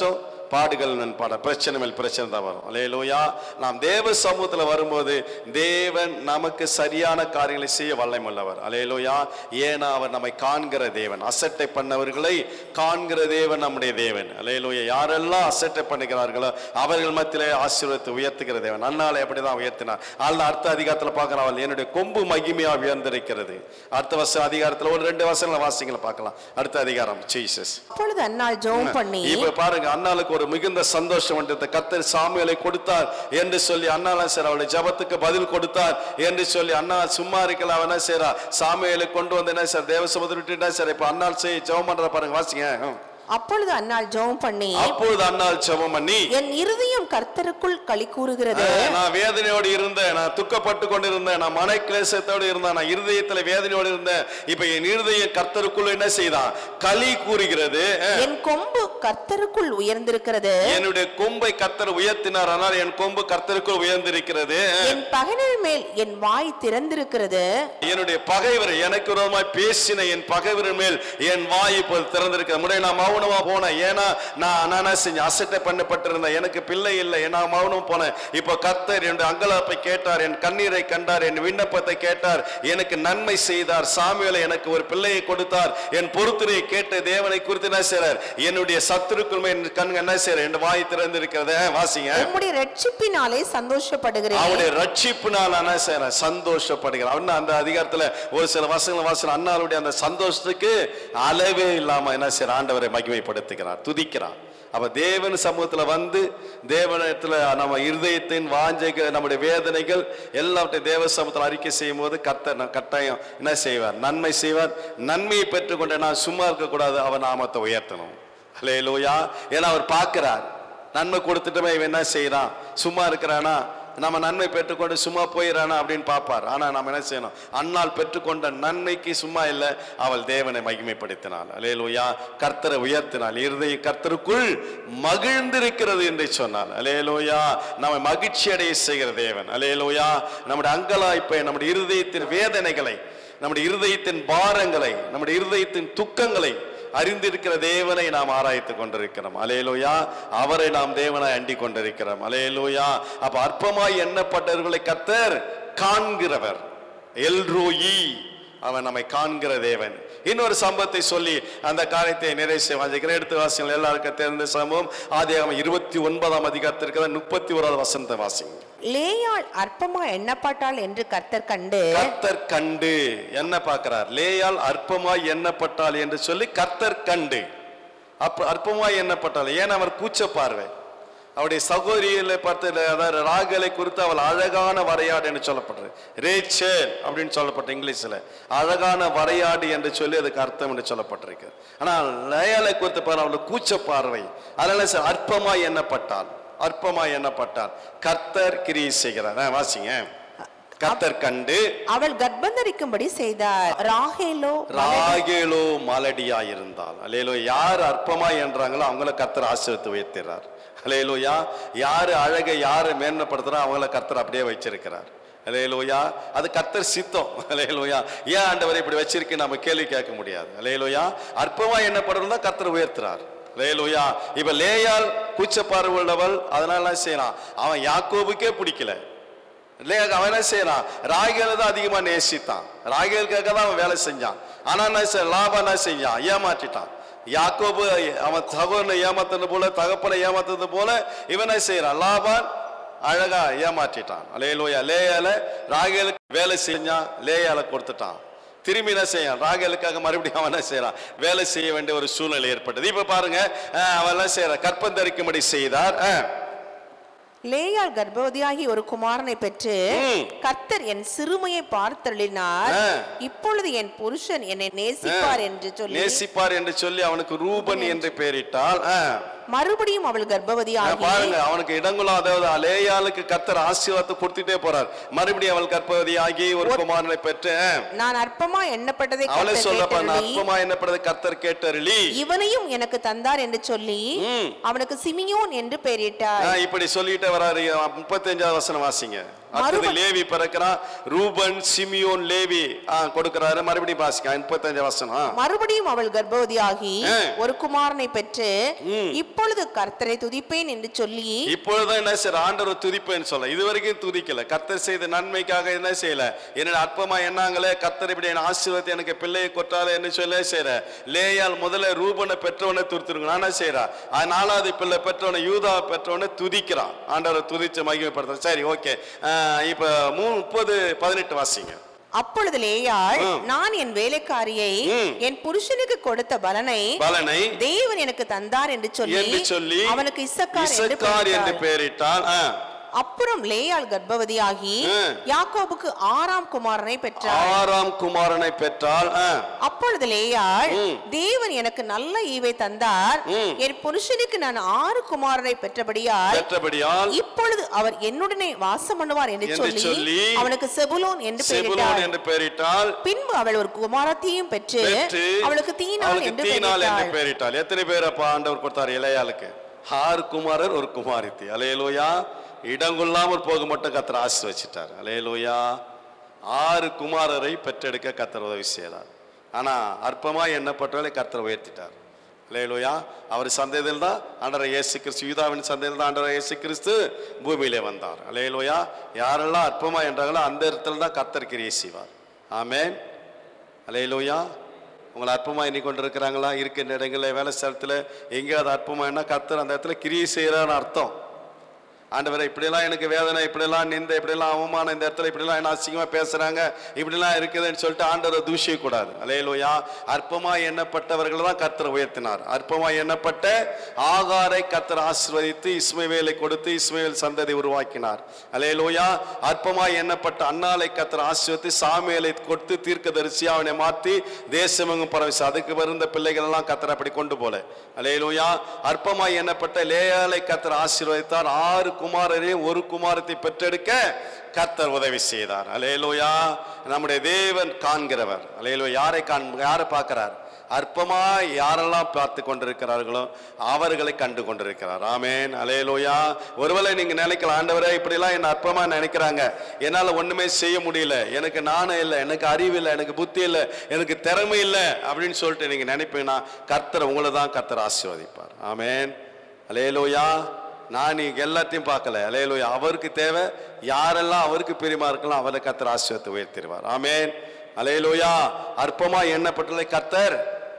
பாடுகள் பாட பிரச்சனை மேல் பிரச்சனை தான் வரும். அல்லேலூயா. நாம் தேவ சமூகத்தில் வரும்போது தேவன் நமக்கு சரியான காரியங்களை செய்ய வல்லமை உள்ளவர். அல்லேலூயா. ஏன்னா அவர் நம்மை காண்கிற தேவன், அசட்டை பண்ணவர்களை காண்கிற தேவன் நம்முடைய தேவன். அல்லேலூயா. யாரெல்லாம் அசட்டை பண்ணுகிறார்களோ அவர்கள் மத்தியிலே ஆசீர்வாதத்தை உயர்த்துகிற தேவன். அண்ணாலே அப்படிதான் உயர்த்தினார். ஆனால் அடுத்த அதிகாரத்தில் பார்க்கலாம், என்னுடைய கொம்பு மகிமையா உயர்ந்திருக்கிறது. அடுத்த வருஷம் அதிகாரத்தில் ஒரு ரெண்டு வருஷங்களை வாசிங்களை பார்க்கலாம். அடுத்த அதிகாரம் ஜீசஸ். அப்பொழுது அன்னாள் ஜெபம் பண்ணி, இப்ப பாருங்க, அண்ணாளுக்கு ஒரு மிகுந்த சந்தோஷம் வந்தது. கர்த்தர் சாமுவேலை கொடுத்தார் என்று சொல்லி அண்ணாலும் சரி அவளுடைய ஜெபத்துக்கு பதில் கொடுத்தார் என்று சொல்லி அண்ணா சும்மா இருக்கலாம். அவன் என்ன செய்யறா, சாமுவேலை கொண்டு வந்து என்ன சார் தேவ சமுதிரம் விட்டுட்டா சரி. இப்ப அண்ணாள் செய்ய ஜெபம் பண்ற பாருங்க, வாசிங்க. அப்பொழுது அன்னாள் ஜெபம் பண்ணி, அப்பொழுது அன்னாள் ஜெபம் பண்ணி, என் இருதயம் கர்த்தருக்குள் களி கூறுகிறது. நான் வேதனையோடு இருந்தேன், நான் துக்கப்பட்டு கொண்டிருந்தேன், நான் மன கிளேசத்தோடு இருந்தேன், நான் இருதயத்துல வேதனையோடு இருந்தேன். இப்ப என் இருதயம் கர்த்தருக்குள் என்ன செய்தான், களி கூறுகிறது. என் கொம்பு கர்த்தருக்குள் உயர்ந்திருக்கிறது. என்னுடைய கொம்பை கர்த்தர் உயர்த்தினார், ஆனால் என் கொம்பு கர்த்தருக்குள் உயர்ந்திருக்கிறது. என் பகைவர் மேல் என் வாய் திறந்திருக்கிறது. என்னுடைய பகைவர் எனக்கு விரோதமாய் பேசின என் பகைவர் மேல் என் வாய் இப்போது திறந்திருக்கிறது. முறை நான் மௌனமா போனேன். ஏன்னா நான் நான் செஞ்சேன், அசட்டை பண்ணப்பட்டிருந்தேன், எனக்கு பிள்ளை இல்லை, நான் மௌனம் போனேன். இப்போ கர்த்தர் என்னுடைய அங்கலாப்பை கேட்டார், என் கண்ணீரை கண்டார், என் விண்ணப்பத்தை கேட்டார், எனக்கு நன்மை செய்தார். சாமுவேலை எனக்கு ஒரு பிள்ளையை கொடுத்தார். என் பொருத்தனையை கேட்ட தேவனை குறித்து என்ன செய்றார், என்னுடைய சத்துருக்குள் என் கண் என்ன செய்றார், என் வாய் திறந்திருக்கிறது. வாசிங்க. உம்முடைய ரட்சிப்பினாலே சந்தோஷப்படுகிறேன். அவருடைய ரட்சிப்பினால் என்ன செய்றார், சந்தோஷப்படுகிறார். அவன் அந்த அதிகாரத்துல ஒரு சில வசனங்கள் வாசன அண்ணாளுடைய அந்த சந்தோஷத்துக்கு அளவே இல்லாம என்ன செய்றார், ஆண்டவரை மகிமைப்படுத்துகிறார், துதிக்கிறார். அப்ப தேவன் சமூகத்துல வந்து தேவனத்துல நம்ம இருதயத்தின் வாஞ்சைகள், நம்முடைய வேதனைகள் எல்லாவற்றையும் தேவ சமூகத்தில் அறிக்கை செய்யும் போது கர்த்தர் கட்டாயம் என்ன செய்வார், நன்மை செய்வார். நன்மையை பெற்றுக்கொண்ட நான் சும்மா இருக்க கூடாது, அவர் நாமத்தை உயர்த்தணும். அல்லேலூயா. ஏன்னா அவர் பார்க்கிறார், நன்மை கொடுத்துட்டுமே இவன் என்ன செய்யறான், சும்மா இருக்கிறானா, நம்ம நன்மை பெற்றுக்கொண்டு சும்மா போயிடறானா அப்படின்னு பார்ப்பார். ஆனா நம்ம என்ன செய்யணும், அன்னால் பெற்றுக்கொண்ட நன்மைக்கு சும்மா இல்லை, அவள் தேவனை மகிமைப்படுத்தினாள். அல்லேலூயா. கர்த்தரை உயர்த்தினாள், இருதய கர்த்தருக்குள் மகிழ்ந்திருக்கிறது என்று சொன்னாள். அல்லேலூயா. நம்ம மகிழ்ச்சி அடைய செய்கிற தேவன். அல்லேலூயா. நம்முடைய அங்கலாய்ப்பை, நம்முடைய இருதயத்தின் வேதனைகளை, நம்முடைய இருதயத்தின் பாரங்களை, நம்முடைய இருதயத்தின் துக்கங்களை அறிந்திருக்கிற தேவனை நாம் ஆராய்த்து கொண்டிருக்கிறோம். அல்லேலூயா. அவரை நாம் தேவனாய் அண்டி கொண்டிருக்கிறோம். அல்லேலூயா. அப்ப அற்பமாய் எண்ணப்பட்டவர்களை கர்த்தர் காண்கிறவர். எல்ரோயி, அவன் நம்மை காண்கிற தேவன். இன்னொரு சம்பவத்தை சொல்லி அந்த காரியத்தை நிறைவு செய்ய எடுத்து வாசிங்கள். எல்லாருக்கும் தெரிந்த சம்பவம் ஆதியாகமம் இருபத்தி ஒன்பதாம் அதிகாரத்திற்கு முப்பத்தி ஓராவது வசனத்தை வாசிங்க. லேயாள் அற்பமா எண்ணப்பட்டாள் என்று கர்த்தர் கண்டு, கர்த்தர் கண்டு என்ன பார்க்கிறார், லேயாள் அற்பமாய் எண்ணப்பட்டாள் என்று சொல்லி கர்த்தர் கண்டு. அப்ப அற்பமாய் எண்ணப்பட்டாள், ஏன் அவர் கூச்ச பார்வை. அவருடைய சகோதரிகளை பார்த்து, அதாவது ராகலை குறித்து அவள் அழகான வரையாடு என்று சொல்லப்பட்டது, ரேச்சல் அப்படின்னு சொல்லப்பட்ட இங்கிலீஷ்ல அழகான வரையாடு என்று சொல்லி அதுக்கு அர்த்தம் என்று சொல்லப்பட்டிருக்கு. ஆனால் லேயாளை குறித்து பாரு, அவளுக்கு கூச்ச பார்வை, அதனால அற்பமாய் எண்ணப்பட்டாள், அற்பமாய் எண்ணப்பட்டாள். கர்த்தர் கிரியை செய்கிறார். வாசிங்க. கர்த்தர் கண்டு அவள் கர்ப்பந்தரிக்கும்படி செய்தார். ராகேலோ ராகேலோ மலடியா இருந்தாள். அல்லேலூயா. யார் அற்பமாய் என்றாங்களோ அவங்கள கர்த்தர் ஆசீர்வதித்து உயர்த்திறார். அல்லேலூயா. யாரு அழகை யாரு மேன்மைப்படுத்துறா அவங்கள கர்த்தர் அப்படியே வச்சிருக்கிறார். அல்லேலூயா. அது கர்த்தர் சித்தம். அல்லேலூயா. ஏன் ஆண்டவரை இப்படி வச்சிருக்கேன் நம்ம கேள்வி கேட்க முடியாது. அல்லேலூயா. அற்பமாய் எண்ணப்படுறதா கர்த்தர் உயர்த்துறார். அல்லேலூயா. இப்ப லேயாள் கூச்ச பார்வை உள்ளவள், அதனால செய்யறான். அவன் யாக்கோபுக்கே பிடிக்கல. அவன் என்ன செய்யறான், ராகேலை தான் அதிகமா நேசித்தான், ராகேலுக்காக தான் அவன் வேலை செஞ்சான். ஆனா என்ன லாபா என்ன செஞ்சான், ஏமாற்றிட்டான். யாக்கோபு அவன் சகோதரனை ஏமாத்துறது போல, தகப்பனை ஏமாத்துறது போல இவனை செய்யறான். லாபான் அழகா ஏமாற்றிட்டான். அல்லேலூயா. லேயால ராகேலுக்கு வேலை செஞ்சான், லேயால கொடுத்துட்டான். திரும்பி என்ன செய்யான், ராகேலுக்காக மறுபடியும் அவன் என்ன செய்யறான், வேலை செய்ய வேண்டிய ஒரு சூழ்நிலை ஏற்பட்டது. இப்ப பாருங்க, அவன் என்ன செய்யறான், கற்பந்தரிக்கும்படி செய்தார். லேயாள் கர்ப்பவதியாகி ஒரு குமாரனை பெற்று, கர்த்தர் என் சிறுமையை பார்த்தருளினார், இப்பொழுது என் புருஷன் என்னை நேசிப்பார் என்று சொல்லி நேசிப்பார் என்று சொல்லி அவனுக்கு ரூபன் என்று பெயரிட்டாள். மறுபடியும் அவள் கர்ப்பவதியாகி, பாருங்க, அவனுக்கு இடங்குலாம், அதாவது லேயாளுக்கு கர்த்தர் ஆசீர்வாதத்தை கொடுத்துட்டே போறார். மறுபடியும் அவள் கர்ப்பவதியாகி ஒரு குமாரனை பெற்று, நான் அற்பமா எண்ணப்பட்டதை அவளை சொல்லப்ப அற்பமா எண்ணப்பட்டதை கர்த்தர் கேட்டருளி இவனையும் எனக்கு தந்தார் என்று சொல்லி அவனுக்கு சிமியோன் என்று பெயரிட்டார். இப்படி சொல்லிட்டு வராரு. முப்பத்தி அஞ்சாவது வசனம் வாசிங்க. அடுத்து லேவி பிறக்கிறான். ரூபன், சிமியோன், லேவி கொடுக்கிறாரு. மறுபடியும் வாசிக்க முப்பத்தஞ்சு வசனம். மறுபடியும் அவள் கர்ப்பவதியாகி ஒரு குமாரனை பெற்று இப்பொழுது கர்த்தரை துதிப்பேன் என்று சொல்லி, இப்பொழுதுதான் என்ன செய்யற, ஆண்டவர் துதிப்பேன்னு சொல்ல. இதுவரைக்கும் துதிக்கல. கர்த்தர் செய்த நன்மைக்காக என்ன செய்யல, என்னோட அற்பமா என்னாங்களே, கர்த்தர் இப்படி என் ஆசீர்வாதத்தை எனக்கு பிள்ளையை கொட்டாலே என்று சொல்ல செய்யற. லேயால் முதல்ல ரூபனை பெற்றவனை துருத்துருங்க. நானா செய்யறா. நாலாவது பிள்ளை பெற்றவனை, யூதா பெற்றவனை துதிக்கிறான். ஆண்டவரை துதிச்சு மகிமைப்படுத்த. சரி, ஓகே. இப்ப முப்பது பதினெட்டு வாசிங்க. அப்பொழுது லேயாள், நான் என் வேலைக்காரியை என் புருஷனுக்கு கொடுத்த பலனை பலனை தேவன் எனக்கு தந்தார் என்று சொல்லி அவனுக்கு இசக்கார் என்று பெயரிட்டாள். அப்புறம் லேயாள் கர்ப்பவதியாகி யாக்கோபுக்கு ஆறாம் குமாரனை பெற்றாள். ஆறாம் குமாரனை பெற்றாள். அப்பொழுது லேயாள், தேவன் எனக்கு நல்ல ஈவை தந்தார், என் புருஷனுக்கு நான் ஆறு குமாரனை பெற்றபடியால் பெற்றபடியால் இப்பொழுது அவர் என்னுடனே வாசம் பண்ணுவார் என்று சொல்லி அவனுக்கு செபுலோன் என்று பெயரிட்டாள் என்று பெயரிட்டாள். பின்பு அவள் ஒரு குமாரத்தையும் பெற்று அவளுக்கு தீனாள் என்று பெயரிட்டாள். எத்தனை பேர் அப்ப ஆண்டவர் கொடுத்தார் இளையாளுக்கு? ஆறு குமாரர், ஒரு குமாரத்தி. அல்லேலூயா. இடங்கொள்ளாமல் போக மட்டும் கர்த்தர் ஆசீர்வதிச்சிட்டார். அல்லேலூயா. ஆறு குமாரரை பெற்றெடுக்க கர்த்தர் உதவி செய்தார். ஆனா அற்பமா எண்ணப்பட்டவர்களை கர்த்தர் உயர்த்திட்டார். அல்லேலூயா. அவர் சந்ததியில் தான் ஆண்டவர் இயேசு கிறிஸ்து, யூதாவின் சந்ததியில் தான் ஆண்டவர் இயேசு கிறிஸ்து பூமியிலே வந்தார். அல்லேலூயா. யாரெல்லாம் அற்பமா என்றாங்களோ அந்த இடத்துல தான் கர்த்தர் கிரியை செய்வார். ஆமென். அல்லேலூயா. உங்களை அற்பமா எண்ணி கொண்டு இருக்கிறாங்களா? இருக்கின்ற இடங்களில், வேலை ஸ்தலத்தில் எங்கேயாவது அற்பமா என்ன, கர்த்தர் அந்த இடத்துல கிரியை செய்யறான்னு அர்த்தம். ஆண்டவரை இப்படியெல்லாம் எனக்கு வேதனை, இப்படியெல்லாம் நிந்த, இப்படியெல்லாம் அவமானம், இந்த இடத்துல இப்படிலாம் என்ன அசிங்கமா பேசுறாங்க, இப்படிலாம் இருக்குதுன்னு சொல்லிட்டு ஆண்டவரை தூஷிக்க கூடாது. அல்லேலூயா. அற்பமா எண்ணப்பட்டவர்கள் தான் கர்த்தர் உயர்த்தினார். அற்பமா எண்ணப்பட்ட ஆகாரை கர்த்தர் ஆசீர்வதித்து இஸ்மவேலை கொடுத்து இஸ்மவேல் சந்ததி உருவாக்கினார். அல்லேலூயா. அற்பமா எண்ணப்பட்ட அன்னாலை கர்த்தர் ஆசீர்வதித்து சாமுவேலை கொடுத்து தீர்க்கதரிசி அவனை மாற்றி தேசமெங்கும் பரவிச்சு. அதுக்கு வருந்த பிள்ளைகள் எல்லாம் கர்த்தர் அப்படி கொண்டு போல. அல்லேலூயா. அற்பமா எண்ணப்பட்ட லேயாலை கர்த்தர் ஆசீர்வதித்தார். ஆறு குமாரரையும் ஒரு குமாரத்தை பெற்றெடுக்க கர்த்தர் உதவி செய்தார். அல்லேலூயா. நம்முடைய தேவன் காண்கிறவர். அல்லேலூயா. யாரை காண் யாரை பார்க்கிறார்? அற்பமா யாரெல்லாம் பார்த்து கொண்டிருக்கிறார்களோ அவர்களை கண்டு கொண்டிருக்கிறார். ஆமென். அல்லேலூயா. ஒருவேளை நீங்க நினைக்கலாம், ஆண்டவரே இப்படிலாம் என்ன அற்பமா நினைக்கிறாங்க, என்னால ஒண்ணுமே செய்ய முடியல, எனக்கு நாணம் இல்லை, எனக்கு அறிவு இல்லை, எனக்கு புத்தி இல்லை, எனக்கு திறமை இல்லை அப்படின்னு சொல்லிட்டு நீங்க நினைப்பீங்கன்னா கர்த்தர் உங்களை தான் கர்த்தர் ஆசீர்வதிப்பார். ஆமென். அல்லேலூயா. நான் நீங்க எல்லாத்தையும் பார்க்கல. அல்லேலூயா. அவருக்கு தேவை யாரெல்லாம் அவருக்கு பிரியமா இருக்கலாம் அவரை கர்த்தர் ஆசீர்வாதத்தை உயர்த்திடுவார். ஆமென். அல்லேலூயா. அற்பமா எண்ணப்பட்டதை கர்த்தர்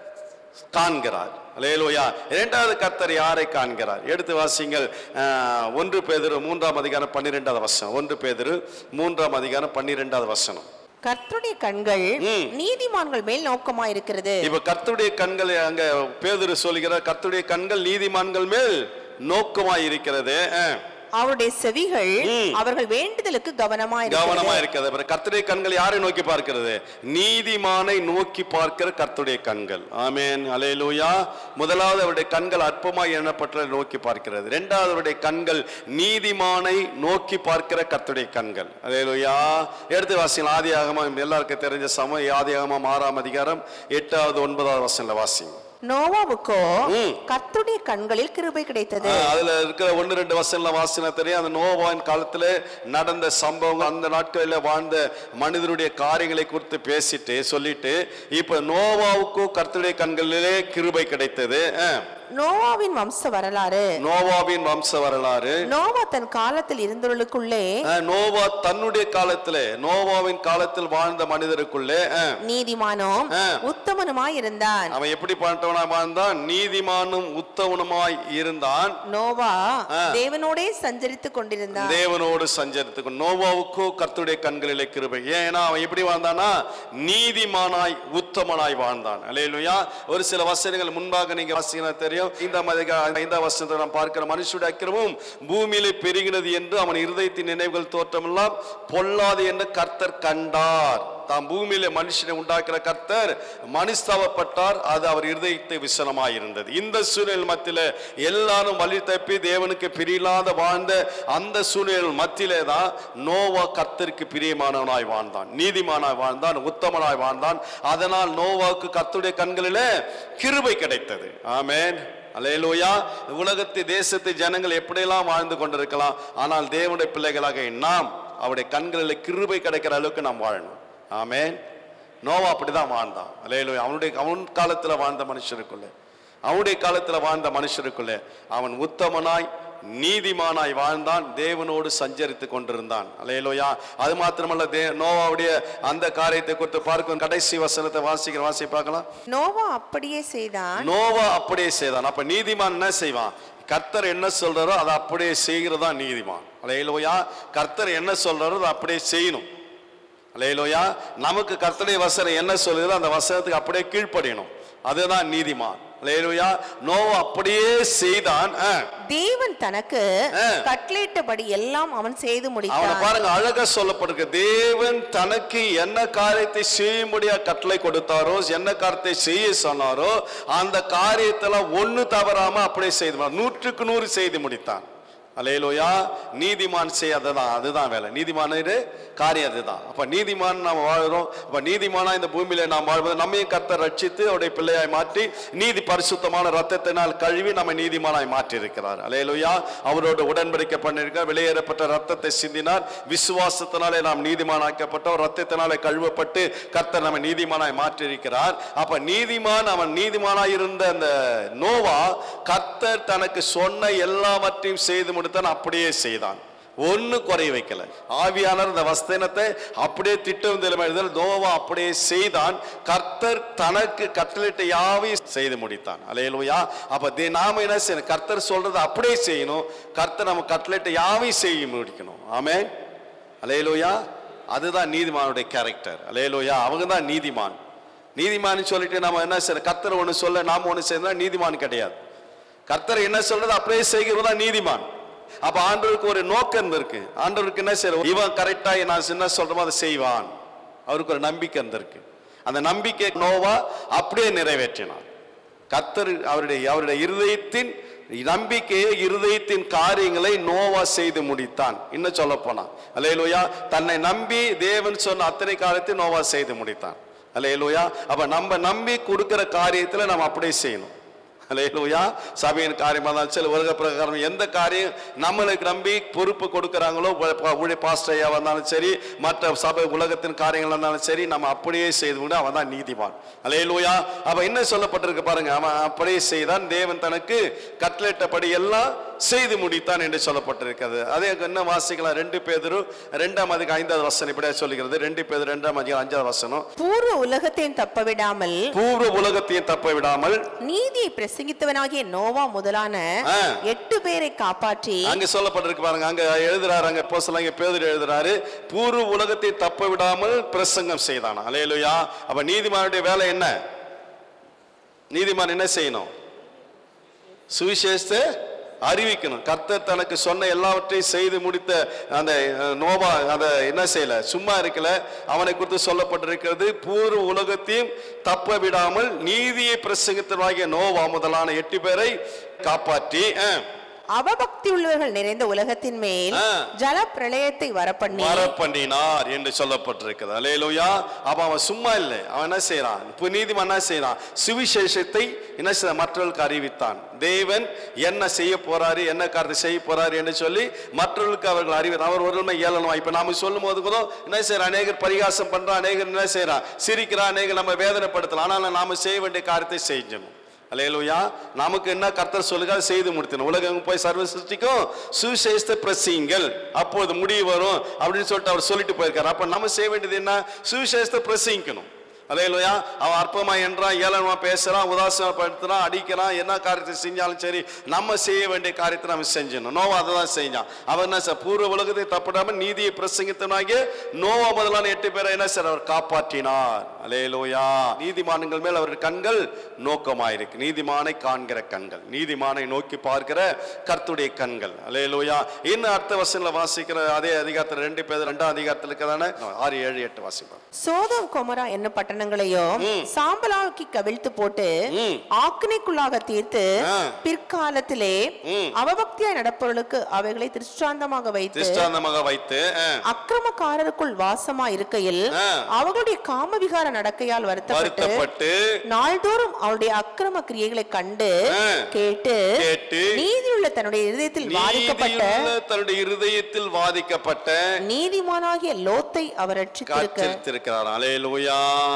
காண்கிறார். அல்லேலூயா. இரண்டாவது கர்த்தர் யாரை காண்கிறார்? எடுத்து வாசிங்கள். ஒன்று பேதுரு மூன்றாம் அதிகாரம் பன்னிரெண்டாவது வசனம். ஒன்று பேதுரு மூன்றாம் அதிகாரம் பன்னிரெண்டாவது வசனம். கர்த்தருடைய கண்கள் நீதிமான்கள் மேல் நோக்கமா இருக்கிறது. இப்ப கர்த்தருடைய கண்கள் அங்க பேதுரு சொல்கிறார், கர்த்தருடைய கண்கள் நீதிமான்கள் மேல் நோக்கமாய் இருக்கிறது. அவருடைய செவிகள் அவர்கள் வேண்டுதலுக்கு கவனமா கவனமா இருக்கிறது. கர்த்தருடைய கண்கள் யாரை நோக்கி பார்க்கிறது? நீதிமானை நோக்கி பார்க்கிற கர்த்தருடைய கண்கள். ஆமென். அல்லேலூயா. முதலாவது அவருடைய கண்கள் அற்பமாய் எண்ணப்பட்டதை நோக்கி பார்க்கிறது. இரண்டாவது அவருடைய கண்கள் நீதிமானை நோக்கி பார்க்கிற கர்த்தருடைய கண்கள். அல்லேலூயா. எடுத்து வாசிங்க. ஆதியாகமம் எல்லாருக்கும் தெரிஞ்ச சமயம். ஆதியாகமம் ஆறாம் அதிகாரம் எட்டாவது ஒன்பதாவது வசனத்துல வாசிங்க. நோவாவுக்கோ கர்த்தருடைய கண்களில் கிருபை கிடைத்தது. அதுல இருக்கிற ஒன்னு ரெண்டு வசனம் வாசனை தெரியும். அந்த நோவாவின் காலத்துல நடந்த சம்பவம், அந்த நாட்களில் வாழ்ந்த மனிதருடைய காரியங்களை குறித்து பேசிட்டு சொல்லிட்டு இப்ப நோவாவுக்கோ கர்த்தருடைய கண்களிலே கிருபை கிடைத்தது. நோவாவின் வம்ச வரலாறு. நோவாவின் வம்ச வரலாறு. நோவா தன் காலத்தில் இருந்தவர்களுக்குள்ளே, நோவா தன்னுடைய காலத்திலே, நோவாவின் காலத்தில் வாழ்ந்த மனிதருக்குள்ளே நீதிமானும் உத்தமனுமாய் இருந்தான். அவன் எப்படி பண்ணவனாய் வாழ்ந்தான்? நீதிமானும் உத்தமனுமாய் இருந்தான். நோவா தேவனோடே சஞ்சரித்துக் கொண்டிருந்தான். தேவனோடு சஞ்சரித்து நோவாவுக்கோ கர்த்தருடைய கண்களிலே கிருபை. ஏன்னா அவன் எப்படி வாழ்ந்தானா? நீதிமானாய் உத்தமனாய் வாழ்ந்தான். அல்லேலூயா. ஒரு சில வசனங்கள் முன்பாக நீங்க வாசிங்கன்னா தெரியும். ஐந்தாம் வசனத்தை நாம் பார்க்கிற, மனுஷனுடைய அக்கிரமம் பூமியிலே பெருகினது என்று அவன் இருதயத்தின் நினைவுகள் தோற்றமெல்லாம் பொல்லாது என்று கர்த்தர் கண்டார். தாம் பூமியிலே மனுஷனை உண்டாக்குற கர்த்தர் மனுஸ்தாபப்பட்டார். அது அவர் இருதயத்தை விசனமாயிருந்தது. இந்த சூழ்நிலை மத்தியில எல்லாரும் வழி தப்பி தேவனுக்கு பிரியலாத வாழ்ந்த அந்த சூழ்நிலை மத்தியிலே தான் நோவா கர்த்தருக்கு பிரியமானவனாய் வாழ்ந்தான், நீதிமானாய் வாழ்ந்தான், உத்தமனாய் வாழ்ந்தான். அதனால் நோவாவுக்கு கர்த்தருடைய கண்களிலே கிருபை கிடைத்தது. ஆமென். அல்லேலூயா. உலகத்தை தேசத்தை ஜனங்கள் எப்படியெல்லாம் வாழ்ந்து கொண்டிருக்கலாம், ஆனால் தேவனுடைய பிள்ளைகளாக நாம் அவருடைய கண்களில் கிருபை கிடைக்கிற அளவுக்கு நாம் வாழணும். ஆமென். நோவா அப்படிதான் வாழ்ந்தான். அல்லேலூயா. அவனுடைய அவன் காலத்துல வாழ்ந்த மனுஷருக்குள்ளே அவனுடைய காலத்துல வாழ்ந்த மனுஷருக்குள்ளே அவன் உத்தமனாய் நீதிமானாய் வாழ்ந்தான். தேவனோடு சஞ்சரித்து கொண்டிருந்தான். அல்லேலூயா. அது மாத்திரமல்ல, தே நோவாவுடைய அந்த காரியத்தை குறித்து பார்க்கும் கடைசி வசனத்தை வாசிக்கிற வாசி பார்க்கலாம். நோவா அப்படியே செய்தான். நோவா அப்படியே செய்தான். அப்ப நீதிமான் என்ன செய்வான்? கர்த்தர் என்ன சொல்றாரோ அதை அப்படியே செய்கிறதா நீதிமான். அல்லேலூயா. கர்த்தர் என்ன சொல்றாரோ அதை அப்படியே செய்யணும். அல்லேலூயா. நமக்கு கர்த்தருடைய வசனம் என்ன சொல்லுதோ அந்த வசனத்துக்கு அப்படியே கீழ்ப்படியணும். அதுதான் நீதிமான். அல்லேலூயா. நோவா அப்படியே செய்தான். தேவன் தனக்கு கட்டளையிட்டபடி எல்லாம் அவன் செய்து முடித்தான். அவனை பாருங்க, அழகா சொல்லப்பட்டிருக்கு. தேவன் தனக்கு என்ன காரியத்தை செய்யும்படியா கட்டளை கொடுத்தாரோ, என்ன காரியத்தை செய்ய சொன்னாரோ அந்த காரியத்துல ஒண்ணு தவறாம அப்படியே செய்து நூற்றுக்கு நூறு செய்து முடித்தான். அல்லேலூயா. நீதிமான் செய்யாததான், அதுதான் வேலை. நீதிமான காரியம் அதுதான். அப்ப நீதிமான் நாம் வாழ்றோம். அப்ப நீதிமானா இந்த பூமியில நாம் வாழ்வது நம்மையும் கர்த்தர் ரட்சித்து அவருடைய பிள்ளையாய் மாற்றி நீதி பரிசுத்தமான ரத்தத்தினால் கழுவி நம்ம நீதிமானாய் மாற்றி இருக்கிறார். அல்லேலூயா. அவரோடு உடன்படிக்கை பண்ணிருக்கார். வெளியேறப்பட்ட ரத்தத்தை சிந்தினார். விசுவாசத்தினாலே நாம் நீதிமானாக்கப்பட்டோம். ரத்தத்தினாலே கழுவப்பட்டு கர்த்தர் நம்ம நீதிமானாய் மாற்றி இருக்கிறார். அப்ப நீதிமான் அவன் நீதிமானாய் இருந்த அந்த நோவா கர்த்தர் தனக்கு சொன்ன எல்லாவற்றையும் செய்து முடித்தான். அப்படியே செய்தான். ஒன்னு குறை வைக்கல. ஆவியானவர் இந்த வசனத்தை அப்படியே திட்டம் நோவா அப்படியே செய்தான். கர்த்தர் தனக்கு கட்டளையிட்ட யாவையும் செய்து முடித்தான். அல்லேலூயா. அப்ப நாம என்ன செய்யணும்? கர்த்தர் சொல்றது அப்படியே செய்யணும். கர்த்தர் நம்ம கட்டளையிட்ட யாவையும் செய்ய முடிக்கணும். ஆமென். அல்லேலூயா. அதுதான் நீதிமானுடைய கேரக்டர். அல்லேலூயா. அவங்க தான் நீதிமான். நீதிமான் சொல்லிட்டு நம்ம என்ன செய்யணும்? கர்த்தர் ஒண்ணு சொல்ல நாம ஒண்ணு செய்யணும், நீதிமான் கிடையாது. கர்த்தர் என்ன சொல்றது அப்படியே செய்கிறதா நீதிமான். அப்ப ஆண்டவருக்கு ஒரு நோக்கம் இருக்கு. ஆண்டவருக்கு என்ன செய்யற, இவன் கரெக்டா நான் என்ன சொல்றோமோ அதை செய்வான். அவருக்கு ஒரு நம்பிக்கை இருந்திருக்கு. அந்த நம்பிக்கை நோவா அப்படியே நிறைவேற்றினார். கர்த்தர் அவருடைய அவருடைய இருதயத்தின் நம்பிக்கையை, இருதயத்தின் காரியங்களை நோவா செய்து முடித்தான். இன்னும் சொல்ல போனா அல்லேலூயா. தன்னை நம்பி தேவன் சொன்ன அத்தனை காரியத்தை நோவா செய்து முடித்தான். அல்லேலூயா. அப்ப நம்ம நம்பி கொடுக்கிற காரியத்துல நம்ம அப்படியே செய்யணும். அல்லேலூயா. சபையின் காரியமா இருந்தாலும் சரி, உலக பிரகாரம் எந்த காரியம் நம்மளுக்கு நம்பி பொறுப்பு கொடுக்குறாங்களோ, ஊழிய பாஸ்டரையா வந்தாலும் சரி, மற்ற சபை உலகத்தின் காரியங்கள் இருந்தாலும் சரி, நம்ம அப்படியே செய்து அவன் தான் நீதிமான். அல்லேலூயா. அப்ப என்ன சொல்லப்பட்டிருக்கு பாருங்க, அவன் அப்படியே செய்தான். தேவன் தனக்கு கட்டளையிட்டபடி எல்லாம் செய்து முடித்தான் என்று சொல்லப்பட்டிருக்கிறது. அதே என்ன வாசிக்கலாம்? ரெண்டு பேதுரு இரண்டாம் அதிகாரம் ஐந்தாவது வசனம் இப்படியே சொல்லுகிறது. ரெண்டு பேதுரு இரண்டாம் அதிகாரம் அஞ்சாவது வசனம். பூர்வ உலகத்தையும் தப்ப விடாமல் பூர்வ உலகத்தையும் தப்ப விடாமல் நீதியை பிரசங்கித்தவனாகிய நோவா முதலான எட்டு பேரை காப்பாற்றி, அங்க சொல்லப்பட்டிருக்கு பாருங்க, அங்க எழுதுறாரு, அங்க அப்போஸ்தலனாகிய பேதுரு எழுதுறாரு, பூர்வ உலகத்தை தப்ப விடாமல் பிரசங்கம் செய்தான். அல்லேலூயா. அப்ப நீதிமானுடைய வேலை என்ன? நீதிமான் என்ன செய்யணும்? சுவிசேஷத்தை அறிவிக்கணும். கர்த்தர் தனக்கு சொன்ன எல்லாவற்றையும் செய்து முடித்த அந்த நோவா அதை என்ன செய்யல, சும்மா இருக்கல. அவனை குறித்து சொல்லப்பட்டிருக்கிறது, பூர்வ உலகத்தையும் தப்ப விடாமல் நீதியை பிரசங்கித்தவனாகிய நோவா முதலான எட்டு பேரை காப்பாற்றி அவபக்தி உள்ளவர்கள் நிறைந்த உலகத்தின் மேல் ஜல பிரளயத்தை வரப்பண்ணி வரப்பண்ணினார் என்று சொல்லப்பட்டிருக்கிறது. அல்லேலூயா. அப்ப அவன் சும்மா இல்லை, அவன் என்ன செய்யறான்? நீதிமான் என்ன செய்யறான்? சுவிசேஷத்தை என்ன செய்ய மற்றவர்களுக்கு அறிவித்தான். தேவன் என்ன செய்ய போறாரு, என்ன காரியத்தை செய்ய போறாரு என்று சொல்லி மற்றவர்களுக்கு அவர்கள் அறிவித்தான். அவர் ஒருமை ஏளனமா இப்ப நாம சொல்லும் போது கூட என்ன செய்யறான்? அநேகர் பரிகாசம் பண்றான், அநேகர் என்ன செய்யறான்? சிரிக்கிறான், அநேகர் நம்ம வேதனைப்படுத்தலாம். ஆனால் நாம செய்ய வேண்டிய காரியத்தை செய்யணும். அல்லேலூயா. நமக்கு என்ன கர்த்தர் சொல்லுங்க செய்து முடித்தணும். உலகம் போய் சர்வ சிருஷ்டிக்கும் சுவிசேஷத்தை பிரசங்கிங்கள், அப்போது முடிவு வரும் அப்படின்னு சொல்லிட்டு அவர் சொல்லிட்டு போயிருக்காரு. அப்ப நம்ம செய்ய வேண்டியது என்ன? சுவிசேஷத்தை பிரசங்கிக்கணும். அல்லேலூயா. அவன் அற்பமா என்றான், ஏளனமா பேசுறான், உதாசீனப்படுத்துறான், அடிக்கிறான், என்ன காரியத்தை செஞ்சாலும் சரி நம்ம செய்ய வேண்டிய காரியத்தை நம்ம செஞ்சணும். நோவா அதை தான் செஞ்சான். அவன் என்ன சார்? பூர்வ உலகத்தை தப்பிடாம நீதியை பிரசங்கித்தனாகிய நோவா முதலான எட்டு பேரை என்ன சார் அவர் காப்பாற்றினார். அல்லேலூயா. நீதிமான்கள் மேல் அவர் கண்கள் நோக்கமாயிருக்கு. நீதிமானை காண்கிற கண்கள், நீதிமானை நோக்கி பார்க்கிற கர்த்தருடைய கண்கள். அல்லேலூயா. இன்னும் அடுத்த வசனத்துல வாசிக்கிற அதே அதிகாரத்தில் ரெண்டு பேர் ரெண்டாம் அதிகாரத்தில் இருக்கிறதான ஆறு ஏழு எட்டு வாசிப்பார். சோதோம் கொமோரா என்ன பட்டணங்கள் பட்டணங்களையும் சாம்பலாக்கி கவிழ்த்து போட்டு ஆக்கினைக்குள்ளாக தீர்த்து பிற்காலத்திலே அவபக்தியாய் நடப்பவர்களுக்கு அவைகளை திருஷ்டாந்தமாக வைத்து திருஷ்டாந்தமாக வைத்து அக்கிரமக்காரருக்குள் வாசமா இருக்கையில் அவர்களுடைய காமவிகார நடக்கையால் வருத்தப்பட்டு நாள்தோறும் அவருடைய அக்கிரம கிரியைகளை கண்டு கேட்டு நீதியுள்ள தன்னுடைய இருதயத்தில் வாதிக்கப்பட்ட தன்னுடைய இருதயத்தில் வாதிக்கப்பட்ட நீதிமானாகிய லோத்தை அவர் ரட்சித்திருக்கிறார். அல்லேலூயா.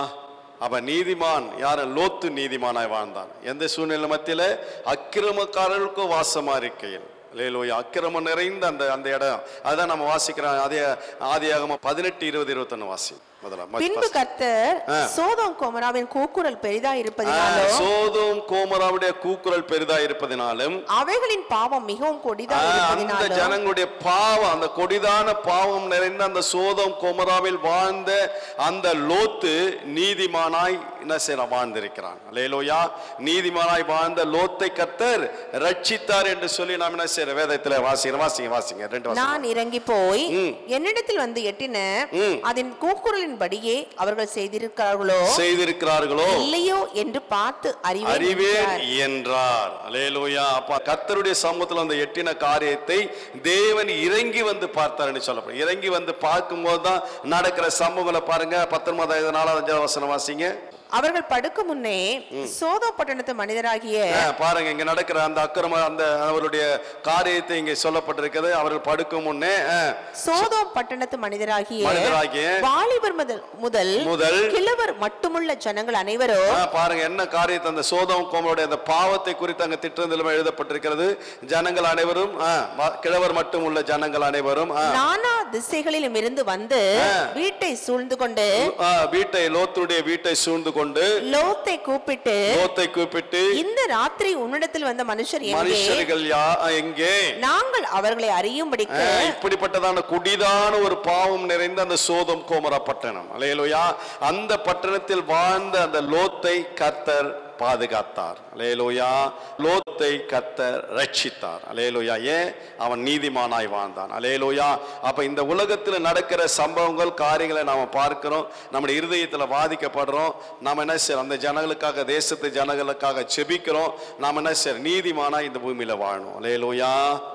அப்ப நீதிமான் யார? லோத்து நீதிமானாய் வாழ்ந்தான். எந்த சூழ்நிலை மத்தியில? அக்கிரமக்காரர்களுக்கும் வாசமா இருக்கையில். அல்லேலூயா. அக்கிரமம் நிறைந்த அந்த அந்த இடம் அதான் நம்ம வாசிக்கிறோம். அதே ஆதியாகமம் பதினெட்டு இருபது இருபத்தொன்னு வாசி. பின்பு கர்த்தர் சோதோம் கோமராவின் கூக்குரல் பெரிதா இருப்பதினாலும் சோதோம் கோமராவுடைய கூக்குரல் பெரிதா இருப்பதினாலும் அவைகளின் பாவம் மிகவும் கொடிதா இருப்பதினாலும் அந்த ஜனங்களுடைய பாவம், அந்த கொடிதான பாவம் நிறைந்த அந்த சோதோம் கோமராவில் வாழ்ந்த அந்த லோத்து நீதிமானாய் என்ன செய்ய வாழ்ந்திருக்கிறான். அல்லேலூயா. நீதிமானாய் வாழ்ந்த லோத்தை கர்த்தர் ரட்சித்தார் என்று சொல்லி நாம் என்ன செய்யற வேதத்துல வாசிக்கிறோம். வாசிங்க வாசிங்க ரெண்டு வாசிங்க. நான் இறங்கி போய் என்னிடத்தில் வந்து எட்டின அதன் கூக்குரலின் படியே அவர்கள் செய்திருக்கிறார்களோ செய்திருக்கிறார்களோ இல்லையோ என்று பார்த்து அறிவேன் என்றார். அல்லேலூயா. அப்ப கர்த்தருடைய சமூகத்தில் அந்த எட்டின காரியத்தை தேவன் இறங்கி வந்து பார்த்தார்னு சொல்லப்படும். இறங்கி வந்து பார்க்கும்போது தான் நடக்கிற சம்பவங்களை பாருங்க. பத்தொன்பதாவது நாலாவது அஞ்சாவது வசனம் வாசிங்க. அவர்கள் படுக்க முன்னே சோதோ பட்டணத்து மனிதராகிய பாருங்க இங்க நடக்கிற அந்த அக்கிரம அந்த அவருடைய காரியத்தை இங்க சொல்லப்பட்டிருக்கிறது. அவர்கள் படுக்க முன்னே சோதோ பட்டணத்து மனிதராகிய வாலிபர் முதல் முதல் கிழவர் மட்டுமுள்ள ஜனங்கள் அனைவரும் பாருங்க என்ன காரியத்தை அந்த சோதோம் கோமருடைய அந்த பாவத்தை குறித்து அங்க திட்டத்திலும் எழுதப்பட்டிருக்கிறது. ஜனங்கள் அனைவரும் கிழவர் மட்டும் உள்ள ஜனங்கள் அனைவரும் நானா திசைகளிலும் இருந்து வந்து வீட்டை சூழ்ந்து கொண்டு வீட்டை லோத்துடைய வீட்டை சூழ்ந்து கொண்டு லோத்தை கூப்பிட்டு லோத்தை கூப்பிட்டு இந்த ராத்திரி உன்னிடத்தில் வந்த மனுஷர் எங்கே? மனுஷர்கள் எங்கே? நாங்கள் அவர்களை அறியும்படிக்கு. இப்படிப்பட்டதான குடிதான ஒரு பாவம் நிறைந்த அந்த சோதோம் கோமரா பட்டணம். அல்லேலூயா. அந்த பட்டணத்தில் வாழ்ந்த அந்த லோத்தை கர்த்தர் பாதுகாத்தார். அல்லேலூயா. லோத்தை கர்த்தர் ரட்சித்தார். அல்லேலூயா. ஏன்? அவன் நீதிமானாய் வாழ்ந்தான். அல்லேலூயா. அப்ப இந்த உலகத்தில் நடக்கிற சம்பவங்கள் காரியங்களை நாம பார்க்கிறோம். நம்முடைய இருதயத்தில் வாதிக்கப்படுறோம். நாம என்ன செய்யறோம்? அந்த ஜனங்களுக்காக, தேசத்து ஜனங்களுக்காக செபிக்கிறோம். நாம என்ன செய்யறோம்? நீதிமானாய் இந்த பூமியில வாழணும். அல்லேலூயா.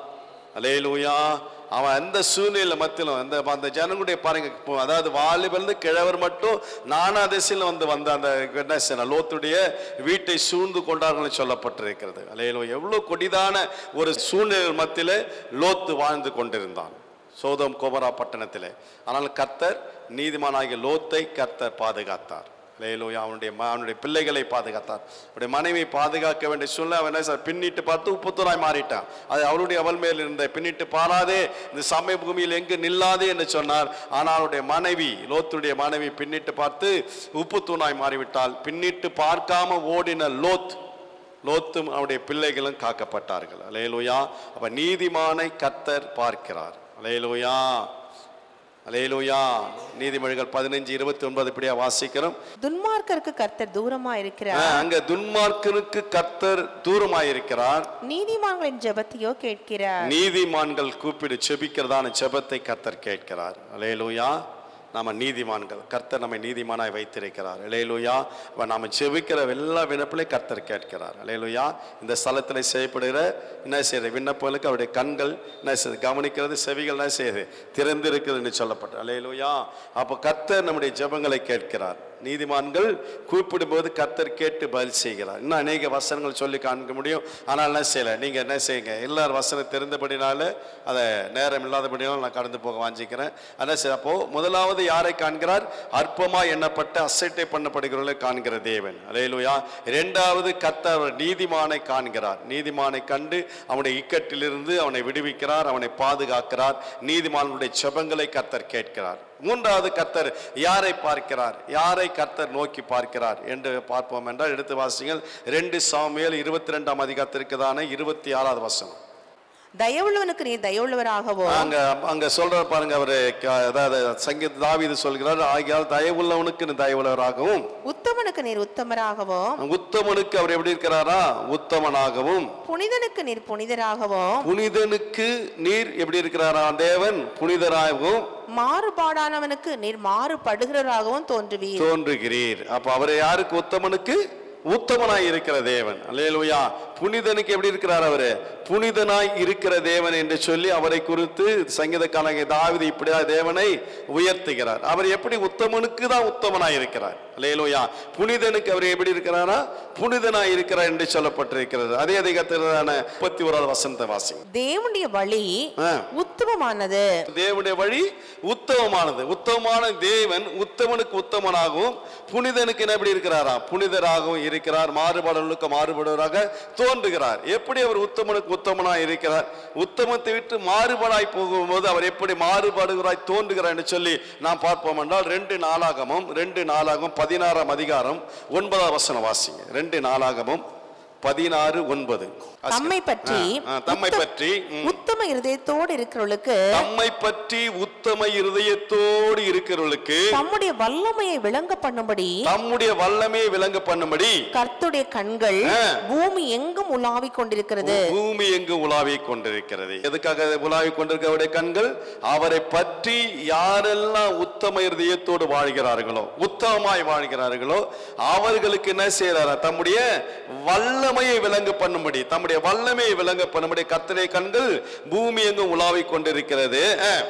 அல்லேலூயா. அவன் அந்த சூழ்நிலை மத்தியிலும் அந்த அந்த ஜனங்களுடைய பாருங்க, அதாவது வாலிபருந்து கிழவர் மட்டும் நானா திசையில் வந்து வந்த அந்த என்ன லோத்துடைய வீட்டை சூழ்ந்து கொண்டார்கள் சொல்லப்பட்டிருக்கிறது. அல்லேலூயா. எவ்வளவு கொடிதான ஒரு சூழ்நிலை மத்தியில லோத்து வாழ்ந்து கொண்டிருந்தான் சோதோம் கோமரா பட்டணத்திலே. ஆனால் கர்த்தர் நீதிமானாகிய லோத்தை கர்த்தர் பாதுகாத்தார். அல்லேலூயா. அவனுடைய அவனுடைய பிள்ளைகளை பாதுகாத்தார். அவருடைய மனைவி பாதுகாக்க வேண்டிய சூழ்நிலை அவன் என்ன பின்னிட்டு பார்த்து உப்புத்தூராய் மாறிட்டான். அது அவருடைய அவள் மேல் இருந்த பின்னிட்டு பாராதே இந்த சமய பூமியில் எங்கு நில்லாதே என்று சொன்னார். ஆனால் அவருடைய மனைவி லோத்துடைய மனைவி பின்னிட்டு பார்த்து உப்புத்தூணாய் மாறிவிட்டால் பின்னிட்டு பார்க்காம ஓடின லோத் லோத்தும் அவருடைய பிள்ளைகளும் காக்கப்பட்டார்கள். அல்லேலூயா. அப்ப நீதிமானை கர்த்தர் பார்க்கிறார். அல்லேலூயா. அல்லேலூயா. நீதிமொழிகள் பதினைந்து இருபத்தி ஒன்பது இப்படியா வாசிக்கிறோம். துன்மார்க்கருக்கு கர்த்தர் தூரமா இருக்கிறார். அங்க துன்மார்க்கருக்கு கர்த்தர் தூரமா இருக்கிறார். நீதிமான்களின் ஜெபத்தையோ கேட்கிறார். நீதிமான்கள் கூப்பிடு செபிக்கிறதான ஜெபத்தை கர்த்தர் கேட்கிறார். அல்லேலூயா. நாம நீதிமான்கள், கர்த்தர் நம்மை நீதிமானாய் வைத்திருக்கிறார். அல்லேலூயா. நாம செபிக்கிற எல்லா விண்ணப்பங்களையும் கர்த்தர் கேட்கிறார். அல்லேலூயா. இந்த ஸ்தலத்தில் செய்யப்படுகிற என்ன செய்யற விண்ணப்பங்களுக்கு அவருடைய கண்கள் என்ன செய்யுது? கவனிக்கிறது. செவிகள் என்ன செய்யுது? திறந்து இருக்குது என்று சொல்லப்பட்டது. அல்லேலூயா. அப்போ கர்த்தர் நம்முடைய ஜெபங்களை கேட்கிறார். நீதிமான்கள் கூப்பிடும்போது கர்த்தர் கேட்டு பதில் செய்கிறார். இன்னும் அநேக வசனங்கள் சொல்லி காண்க முடியும். ஆனால் என்ன செய்யல, நீங்க என்ன செய்யுங்க, எல்லாரும் வசனம் தெரிந்தபடினால அதை நேரம் இல்லாதபடினால நான் கடந்து போக வாஞ்சிக்கிறேன். என்ன செய்ய அப்போ முதலாவது யாரை காண்கிறார்? அற்பமா எண்ணப்பட்ட அசட்டை பண்ணப்படுகிறவர்களை காண்கிற தேவன். அல்லேலூயா. இரண்டாவது கர்த்தர் நீதிமானை காண்கிறார். நீதிமானை கண்டு அவனுடைய இக்கட்டிலிருந்து அவனை விடுவிக்கிறார், அவனை பாதுகாக்கிறார். நீதிமானுடைய ஜெபங்களை கர்த்தர் கேட்கிறார். மூன்றாவது கர்த்தர் யாரை பார்க்கிறார்? யாரை கர்த்தர் நோக்கி பார்க்கிறார் என்று பார்ப்போம் என்றால் எடுத்து வாசிங்கள். ரெண்டு சாமுவேல் இருபத்தி ரெண்டாம் அதிகாரத்திற்குதான இருபத்தி ஆறாவது வசனம். தயவுள்ளவனுக்கு நீர் தயவுள்ளவராகவும். அங்க அங்க சொல்ற பாருங்க, அவரு அதாவது சங்கீத தாவீது சொல்கிறார், ஆகியால் தயவுள்ளவனுக்கு நீ தயவுள்ளவராகவும் உத்தமனுக்கு நீர் உத்தமராகவும். உத்தமனுக்கு அவர் எப்படி இருக்கிறாரா? உத்தமனாகவும். புனிதனுக்கு நீர் புனிதராகவும். புனிதனுக்கு நீர் எப்படி இருக்கிறாரா? தேவன் புனிதராகவும். மாறுபாடானவனுக்கு நீர் மாறுபடுகிறவராகவும் தோன்றுவீர் தோன்றுகிறீர். அப்ப அவரை யாருக்கு? உத்தமனுக்கு உத்தமனாய் இருக்கிற தேவன். அல்லேலூயா. புனிதனுக்கு எப்படி இருக்கிறார்? அவரு புனிதனாய் இருக்கிற தேவன் என்று சொல்லி அவரை குறித்து சங்கீதக்காரன் தாவீது இப்படியா தேவனை உயர்த்துகிறார். அவர் எப்படி? உத்தமனுக்கு தான் உத்தமனாய் இருக்கிறார். அல்லேலூயா. புனிதனுக்கு அவர் எப்படி இருக்கிறாரா? புனிதனாய் இருக்கிறார் என்று சொல்லப்பட்டிருக்கிறது. அதே அதிகாரத்திலான முப்பத்தி ஓராவது வசனத்தை வாசிங்க. தேவனுடைய வழி உத்தமமானது. தேவனுடைய வழி உத்தமமானது. உத்தமமான தேவன் உத்தமனுக்கு உத்தமனாகவும் புனிதனுக்கு எப்படி இருக்கிறாரா? புனிதராகவும் இருக்கிறார். மாறுபாடுகளுக்கு மாறுபடுவராக தோன்றுகிறார். எப்படி அவர் உத்தமனுக்கு உத்தமனாய் இருக்கிறார்? உத்தமத்தை விட்டு மாறுபாடாய் போகும்போது அவர் எப்படி மாறுபாடுகிறாய் தோன்றுகிறார் என்று சொல்லி நாம் பார்ப்போம் என்றால் ரெண்டு நாளாகமும் ரெண்டு நாளாகவும் பதினாறாம் அதிகாரம் ஒன்பதாம் வசனம் வாசிங்க. ரெண்டு நாளாகமும் பதினாறு ஒன்பது. தம்மை பற்றி தம்மை பற்றி உத்தம இருதயத்தோடு இருக்கிறவர்களுக்கு தம்மை பற்றி உத்தம இருதயத்தோடு இருக்கிறவர்களுக்கு தம்முடைய வல்லமையை விளங்க பண்ணும்படி தம்முடைய வல்லமையை விளங்க பண்ணும்படி கர்த்தருடைய கண்கள் பூமி எங்கும் உலாவிக் கொண்டிருக்கிறது. பூமி எங்கும் உலாவிக் கொண்டிருக்கிறது. எதுக்காக உலாவிக் கொண்டிருக்க அவருடைய கண்கள்? அவரை பற்றி யாரெல்லாம் உத்தம இருதயத்தோடு வாழ்கிறார்களோ, உத்தமமாய் வாழ்கிறார்களோ அவர்களுக்கு என்ன செய்யறாரா? தம்முடைய வல்லமையை விளங்க பண்ணும்படி தம்முடைய வல்லமையை விளங்க பண்ணும்படி கர்த்தருடைய கண்கள் பூமி எங்கும் உலாவிக் கொண்டிருக்கிறது.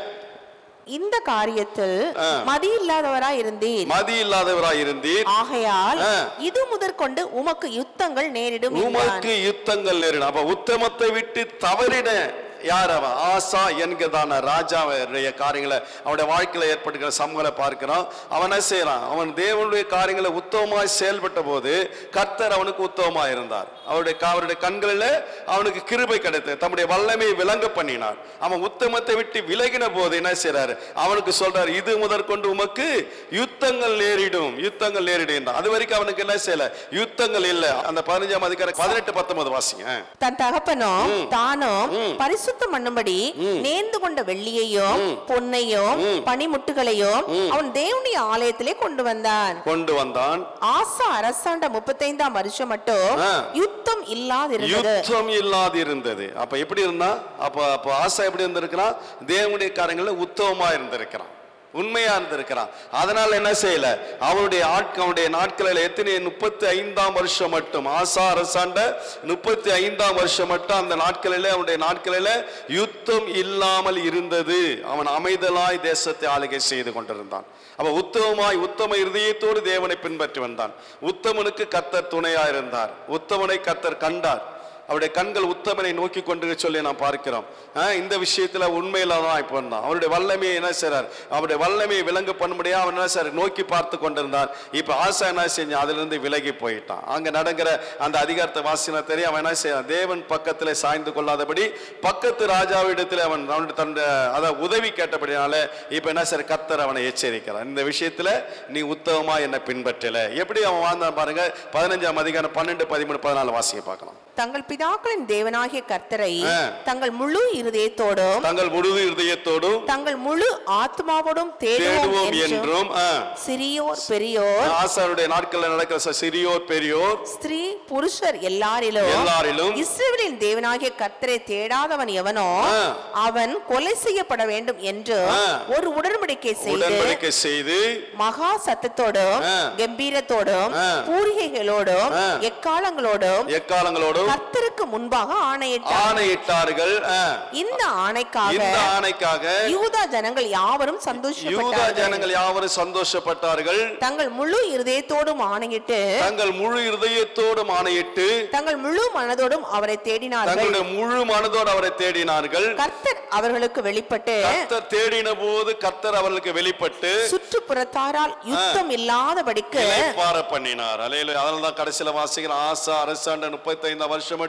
இந்த காரியத்தில் மதி இல்லாதவராய் இருந்தீர் மதி இல்லாதவராய் இருந்தீர் ஆகையால் இது முதற்கொண்டு உமக்கு யுத்தங்கள் நேரிடும். உமக்கு யுத்தங்கள் நேரிடும். அப்ப உத்தமத்தை விட்டு தவறின யார்? அவன் ஆசா என்கிறதான ராஜாவுடைய காரியங்களை அவனுடைய வாழ்க்கையில ஏற்படுகிற சமூகங்களை பார்க்கிறான். அவன் என்ன செய்யறான்? அவன் தேவனுடைய காரியங்களை உத்தமமாய் செயல்பட்ட போது கர்த்தர் அவனுக்கு உத்தமமாய் இருந்தார். அவருடைய அவருடைய கண்களில் அவனுக்கு கிருபை கிடைத்தது. தம்முடைய வல்லமையை விளங்க பண்ணினார். அவன் உத்தமத்தை விட்டு விலகின போது என்ன செய்யறாரு? அவனுக்கு சொல்றாரு, இது முதற்கொண்டு உமக்கு யுத்தங்கள் நேரிடும், யுத்தங்கள் நேரிடும். அது வரைக்கும் அவனுக்கு என்ன செய்யல? யுத்தங்கள் இல்ல. அந்த பதினஞ்சாம் அதிகாரம் பதினெட்டு பத்தொன்பது வாசிங்க. தன் தகப்பனும் தானும் பரிசு பண்ணும்படி நேர்ந்து கொண்ட வெள்ளியையும் பொன்னையும் பனிமுட்டுகளையும் அவன் தேவனுடைய ஆலயத்திலே கொண்டு வந்தான் கொண்டு வந்தான் ஆசா அரசாண்ட முப்பத்தைந்தாம் வருஷம் மட்டும் யுத்தம் இல்லாதிருந்தது. யுத்தம் இல்லாதிருந்தது. அப்ப எப்படி இருந்தா? அப்ப அப்ப ஆசா எப்படி இருந்திருக்கிறான்? தேவனுடைய காரியங்கள்ல உத்தமமா இருந்திருக்கிறான், உண்மையா இருந்திருக்கிறான். அதனால என்ன செய்யல? அவனுடைய அவனுடைய நாட்களில் எத்தனை? முப்பத்தி ஐந்தாம் வருஷம் மட்டும் ஆசா அரசாண்ட முப்பத்தி ஐந்தாம் வருஷம் மட்டும் அந்த நாட்களில் அவனுடைய நாட்களில் யுத்தம் இல்லாமல் இருந்தது. அவன் அமைதலாய் தேசத்தை ஆளுகை செய்து கொண்டிருந்தான். அப்ப உத்தமமாய் உத்தம இருதயத்தோடு தேவனை பின்பற்றி வந்தான். உத்தமனுக்கு கர்த்தர் துணையா இருந்தார். உத்தமனை கர்த்தர் கண்டார். அவருடைய கண்கள் உத்தமனை நோக்கி கொண்டு சொல்லி நாம் பார்க்கிறோம். இந்த விஷயத்துல உண்மையில தான் இப்போ இருந்தான். அவருடைய வல்லமையை என்ன செய்றார்? அவருடைய வல்லமையை விளங்க பண்ணும்படியா அவன் என்ன சார் நோக்கி பார்த்து கொண்டிருந்தான். இப்ப ஆசா என்ன செஞ்சான்? அதுல இருந்து விலகி போயிட்டான். அங்க நடக்கிற அந்த அதிகாரத்தை வாசினா தெரியும். அவன் என்ன செய்யறான்? தேவன் பக்கத்துல சாய்ந்து கொள்ளாதபடி பக்கத்து ராஜாவிடத்துல அவன் தன்னுடைய அத உதவி கேட்டபடினால இப்ப என்ன சார் கர்த்தர் அவனை எச்சரிக்கிறான். இந்த விஷயத்துல நீ உத்தமமா என்ன பின்பற்றல. எப்படி அவன் வாழ்ந்தான் பாருங்க. பதினஞ்சாம் அதிகாரம் பன்னெண்டு பதிமூணு பதினாலு வாசிக்க பார்க்கலாம். தங்கள் பிதாக்களின் தேவனாகிய கர்த்தரை தங்கள் முழு இருதயத்தோடும் தங்கள் முழு இருதயத்தோடும் தங்கள் முழு ஆத்மாவோடும் தேடுவோம் என்றும் சிறியோர் பெரியோர் ஆசாருடைய நாட்களில் நடக்கிற சிறியோர் பெரியோர் ஸ்திரீ புருஷர் எல்லாரிலும் எல்லாரிலும் இஸ்ரவேலின் தேவனாகிய கர்த்தரை தேடாதவன் எவனோ அவன் கொலை செய்யப்பட வேண்டும் என்று ஒரு உடன்படிக்கை செய்து செய்து மகா சத்தத்தோடும் கம்பீரத்தோடும் பூரிகைகளோடும் எக்காலங்களோடும் எக்காலங்களோடும் கர்த்தருக்கு முன்பாக ஆணையிட்டார் ஆணையிட்டார்கள். இந்த ஆணைக்காக இந்த ஆணைக்காக யூதா ஜனங்கள் யாவரும் சந்தோஷப்பட்டார்கள். யூதா ஜனங்கள் யாவரும் சந்தோஷப்பட்டார்கள். தங்கள் முழு இருதயத்தோடும் ஆணையிட்டு தங்கள் முழு இருதயத்தோடும் ஆணையிட்டு தங்கள் முழு மனதோடும் அவரை தேடினார்கள். தங்களுடைய முழு மனதோடு அவரை தேடினார்கள். கர்த்தர் அவர்களுக்கு வெளிப்பட்டு கர்த்தர் தேடின போது கர்த்தர் அவர்களுக்கு வெளிப்பட்டு சுற்றுப்புறத்தாரால் யுத்தம் இல்லாதபடிக்கு பார பண்ணினார். அல்லேலூயா. அதனால தான் கடைசில வாசிக்கிற ஆசா அரசாண்ட முப்பத்தி ஐந்தாம் வருஷம் மட்டும்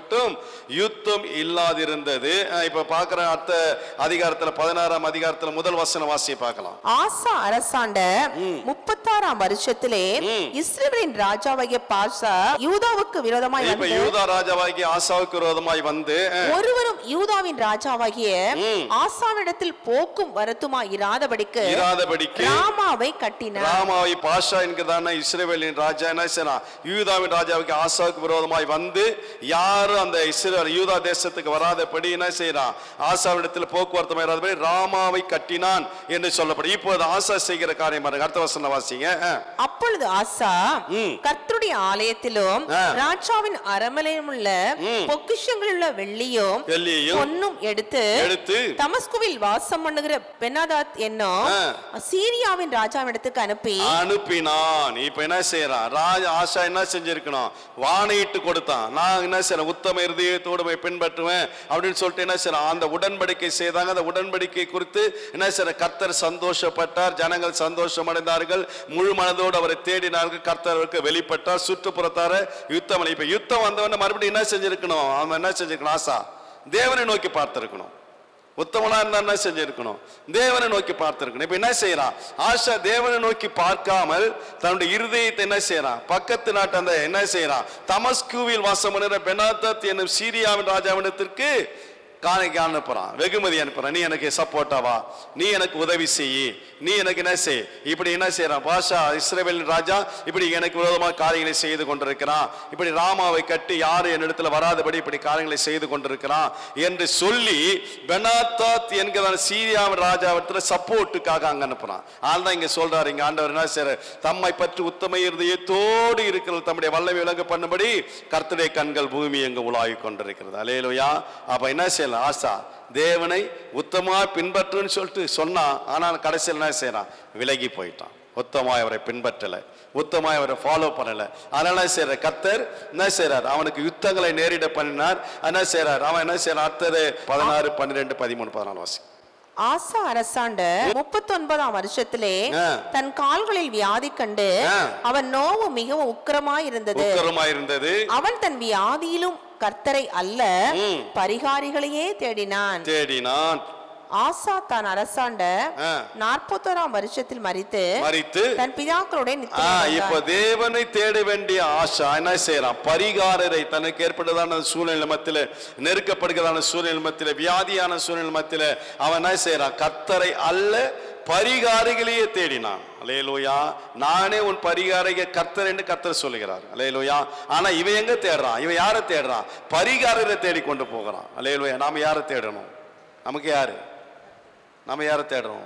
மட்டும் யுத்தம் இல்லாதிருந்தது. இப்ப பார்க்கிற அடுத்த அதிகாரத்துல பதினாறாம் அதிகாரத்துல முதல் வசன வாசியை பார்க்கலாம். ஆசா அரசாண்ட முப்பத்தாறாம் வருஷத்திலே இஸ்ரவேலின் ராஜாவாகிய பாஷா யூதாவுக்கு விரோதமாய் வந்து, இப்ப யூதா ராஜாவாகிய ஆசாவுக்கு விரோதமாய் வந்து, ஒருவரும் யூதாவின் ராஜாவாகிய ஆசாவிடத்தில் போக்கும் வருத்துமாய் இராதபடிக்கு இராதபடிக்கு ராமாவை கட்டினார். ராமாவை பாஷா என்கிறதான இஸ்ரவேலின் ராஜா என்ன செய்யறான்? யூதாவின் ராஜாவுக்கு ஆசாவுக்கு விரோதமாய் வந்து யாரும் அந்த இஸ்ரவேல் யூதா தேசத்துக்கு வராதபடி என்ன செய்யறான்? ஆசாவிடத்தில் போக்குவரத்து இராதபடி ராமாவை கட்டினான் என்று சொல்லப்படும். இப்போது ஆசா செய்கிற காரியம் பாருங்க. அடுத்த வசனம் வாசிங்க. அப்பொழுது ஆசா கர்த்தருடைய ஆலயத்திலும் ராஜாவின் அரமனையிலும் உள்ள பொக்கிஷங்களில் உள்ள வெள்ளியும் பொன்னும் எடுத்து எடுத்து தமஸ்குவில் வாசம் பண்ணுகிற பெனாதாத் என்னும் சீரியாவின் ராஜாவிடத்துக்கு அனுப்பி அனுப்பினான். இப்ப என்ன செய்யறான்? ராஜா ஆசா என்ன செஞ்சிருக்கணும்? வாணையிட்டு கொடுத்தான். நான் என்ன செய்யறேன்? உத்தம இருதயத்தோடு பின்பற்றுவேன் அப்படின்னு சொல்லிட்டு என்ன செய்யறான்? அந்த உடன்படிக்கை செய்தாங்க. அந்த உடன்படிக்கை குறித்து என்ன செய்யற? கர்த்தர் சந்தோஷப்பட்டார். ஜனங்கள் சந்தோஷம் அடைந்தார்கள். முழு மனதோடு அவரை தேடினார்கள். கர்த்தருக்கு வெளிப்பட்டார். சுற்றுப்புறத்தார யுத்தம். இப்ப யுத்தம் வந்தவன மறுபடியும் என்ன செஞ்சிருக்கணும்? அவன் என்ன செஞ்சிருக்கணும்? ஆசா தேவனை நோக்கி பார்த்திருக்கணும். உத்தமனா இருந்தா என்ன செஞ்சிருக்கணும்? தேவனை நோக்கி பார்த்திருக்கணும். இப்ப என்ன செய்யறான்? ஆசா தேவனை நோக்கி பார்க்காமல் தன்னுடைய இருதயத்தை என்ன செய்யறான்? பக்கத்து நாட்டு அந்த என்ன செய்யறான்? தமஸ்குவில் வாசம் பண்ணுகிற பெனாதாத் என்னும் சீரியாவின் ராஜாவிடத்திற்கு காணிக்கை அனுப்புறான், வெகுமதி அனுப்புறான். நீ எனக்கு சப்போர்ட்டாவா, நீ எனக்கு உதவி செய்யி, நீ எனக்கு என்ன செய். இப்படி என்ன செய்யறான்? பாஷா இஸ்ரவேலின் ராஜா இப்படி எனக்கு விரோதமாக காரியங்களை செய்து கொண்டிருக்கிறான். இப்படி ராமாவை கட்டி யாரு என்னிடத்துல வராதபடி இப்படி காரியங்களை செய்து கொண்டிருக்கிறான் என்று சொல்லி பெனாதாத் என்கிற சீரியாவின் ராஜாவிடத்துல சப்போர்ட்டுக்காக அங்க அனுப்புறான். ஆனா இங்க சொல்றாரு, இங்க ஆண்டவர் என்ன செய்யற? தம்மை பற்றி உத்தம இருதயத்தோடு இருக்கிறது தம்முடைய வல்லமை விளங்க பண்ணும்படி கர்த்தருடைய கண்கள் பூமி எங்க உலாவி கொண்டிருக்கிறது. அல்லேலூயா. அப்ப என்ன செய்யலாம்? ஆசா தேவனை உத்தமா பின்பற்றுன்னு சொல்லிட்டு சொன்னா, ஆனால் கடைசியில் என்ன செய்யறான்? விலகி போயிட்டான். உத்தமாய் அவரை பின்பற்றல, உத்தமாய் அவரை ஃபாலோ பண்ணல. அதனால செய்யற கர்த்தர் என்ன செய்யறார்? அவனுக்கு யுத்தங்களை நேரிட பண்ணினார். என்ன செய்யறார்? அவன் என்ன செய்யறான்? அடுத்தது பதினாறு பன்னிரெண்டு பதிமூணு பதினாலு வாசி. ஆசா அரசாண்ட முப்பத்தி ஒன்பதாம் வருஷத்திலே தன் கால்களில் வியாதி கண்டு அவன் நோவு மிகவும் உக்கிரமாய் இருந்தது இருந்தது அவன் தன் வியாதியிலும் கர்த்தரை அல்ல பரிகாரிகளையே தேடினான் தேடினான் ஆசா தான் அரசாண்ட நாற்பத்தோராம் வருஷத்தில் மரித்து மரித்து தன் பிதாக்களுடைய இப்ப தேவனை தேட வேண்டிய ஆசா என்ன செய்யறான்? பரிகாரரை தனக்கு ஏற்பட்டதான சூழ்நிலை மத்தியில, நெருக்கப்படுகிறதான சூழ்நிலை மத்தியில, வியாதியான சூழ்நிலை மத்தியில அவன் என்ன செய்யறான்? கர்த்தரை அல்ல பரிகாரிகளையே தேடினான். அல்லேலூயா. நானே உன் பரிகாரிக கர்த்தர் என்று கர்த்தர் சொல்லுகிறார். அல்லேலூயா. ஆனா இவன் எங்க தேடுறான்? இவன் யாரை தேடுறான்? பரிகாரரை தேடி கொண்டு போகிறான். அல்லேலூயா. நாம யாரை தேடணும்? நமக்கு யாரு? நாம யாரை தேடணும்?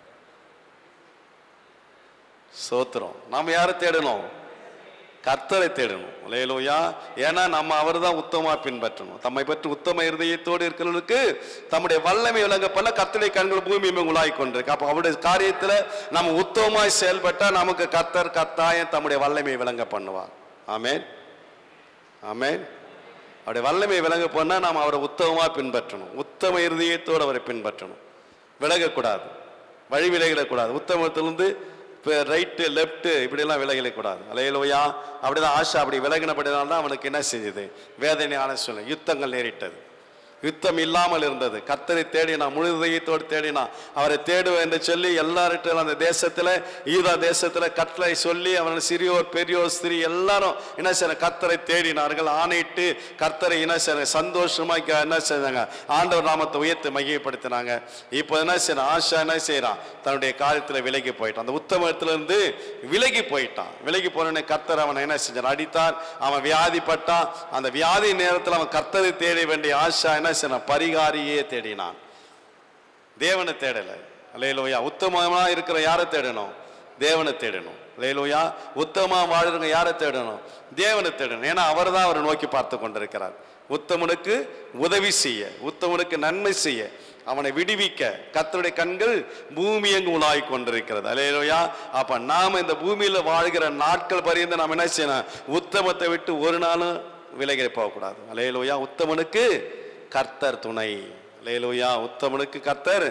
சோத்திரம். நாம யாரை தேடணும்? கர்த்தரை தேடணும். அல்லேலூயா. ஏன்னா நம்ம அவர் தான் உத்தமா பின்பற்றணும். தம்மை பற்றி உத்தம இருதயத்தோடு இருக்கிறவர்களுக்கு தம்முடைய வல்லமை விளங்க பண்ண கர்த்தருடைய கண்கள் பூமி உலாய் கொண்டிருக்கு. அப்ப அவருடைய காரியத்துல நம்ம உத்தமமாய் செயல்பட்டா நமக்கு கர்த்தர் கர்த்தாயம் தம்முடைய வல்லமை விளங்க பண்ணுவார். ஆமென், ஆமென். அவருடைய வல்லமை விளங்க பண்ணா நாம் அவரை உத்தமமா பின்பற்றணும். உத்தம இருதயத்தோடு அவரை பின்பற்றணும். விலகக்கூடாது, வழி விலகிடக்கூடாது. உத்தமத்திலிருந்து ரைட்டு லெப்ட் இப்படி எல்லாம் விலகிடக்கூடாது. அல்லேலூயா. அப்படிதான் ஆசா அப்படி விலகினபடினால்தான் அவனுக்கு என்ன செஞ்சது? வேதனையான சூழ்நிலை, யுத்தங்கள் நேரிட்டது. யுத்தம் இல்லாமல் இருந்தது. கர்த்தரை தேடினா, முழு இதயத்தோடு தேடினா, அவரை தேடுவேன் என்று சொல்லி எல்லார்ட்டும் அந்த தேசத்துல, யூதா தேசத்துல கட்டளை சொல்லி அவன் சிறியோர் பெரியோர் ஸ்திரீ எல்லாரும் என்ன செய்ய கர்த்தரை தேடினார்கள். ஆணையிட்டு கர்த்தரை என்ன செய்ய சந்தோஷமா என்ன செய்தாங்க? ஆண்டவர் நாமத்தை உயர்த்து மகிமைப்படுத்தினாங்க. இப்போ என்ன செய்யறான்? ஆஷா என்ன செய்யறான்? தன்னுடைய காரியத்துல விலகி போயிட்டான். அந்த உத்தமத்துல இருந்து விலகி போயிட்டான். விலகி போன கர்த்தர் அவனை என்ன செஞ்சான்? அடித்தார். அவன் வியாதிப்பட்டான். அந்த வியாதி நேரத்தில் அவன் கர்த்தரை தேட வேண்டிய ஆஷா என்ன பரிகாரியே தேடினான். தேவனை தேடல. அல்லேலூயா. உத்தமமா இருக்கிற யாரை தேடணும்? தேவனை தேடணும். அல்லேலூயா. உத்தமமா வாழ்றவங்க யாரை தேடணும்? தேவனை தேடணும். ஏன்னா அவர் தான் அவரை நோக்கி பார்த்து கொண்டிருக்கிறார். உத்தமனுக்கு உதவி செய்ய, உத்தமனுக்கு நன்மை செய்ய, அவனை விடுவிக்க கர்த்தருடைய கண்கள் பூமி எங்கு உலாய் கொண்டிருக்கிறது. அல்லேலூயா. அப்ப நாம இந்த பூமியில வாழ்கிற நாட்கள் பரியந்த நாம் என்ன செய்யணும்? உத்தமத்தை விட்டு ஒரு நாளும் விலகி போகக்கூடாது. அல்லேலூயா. உத்தமனுக்கு கர்த்தர் துணை. அல்லேலூயா. உத்தமனுக்கு கர்த்தர்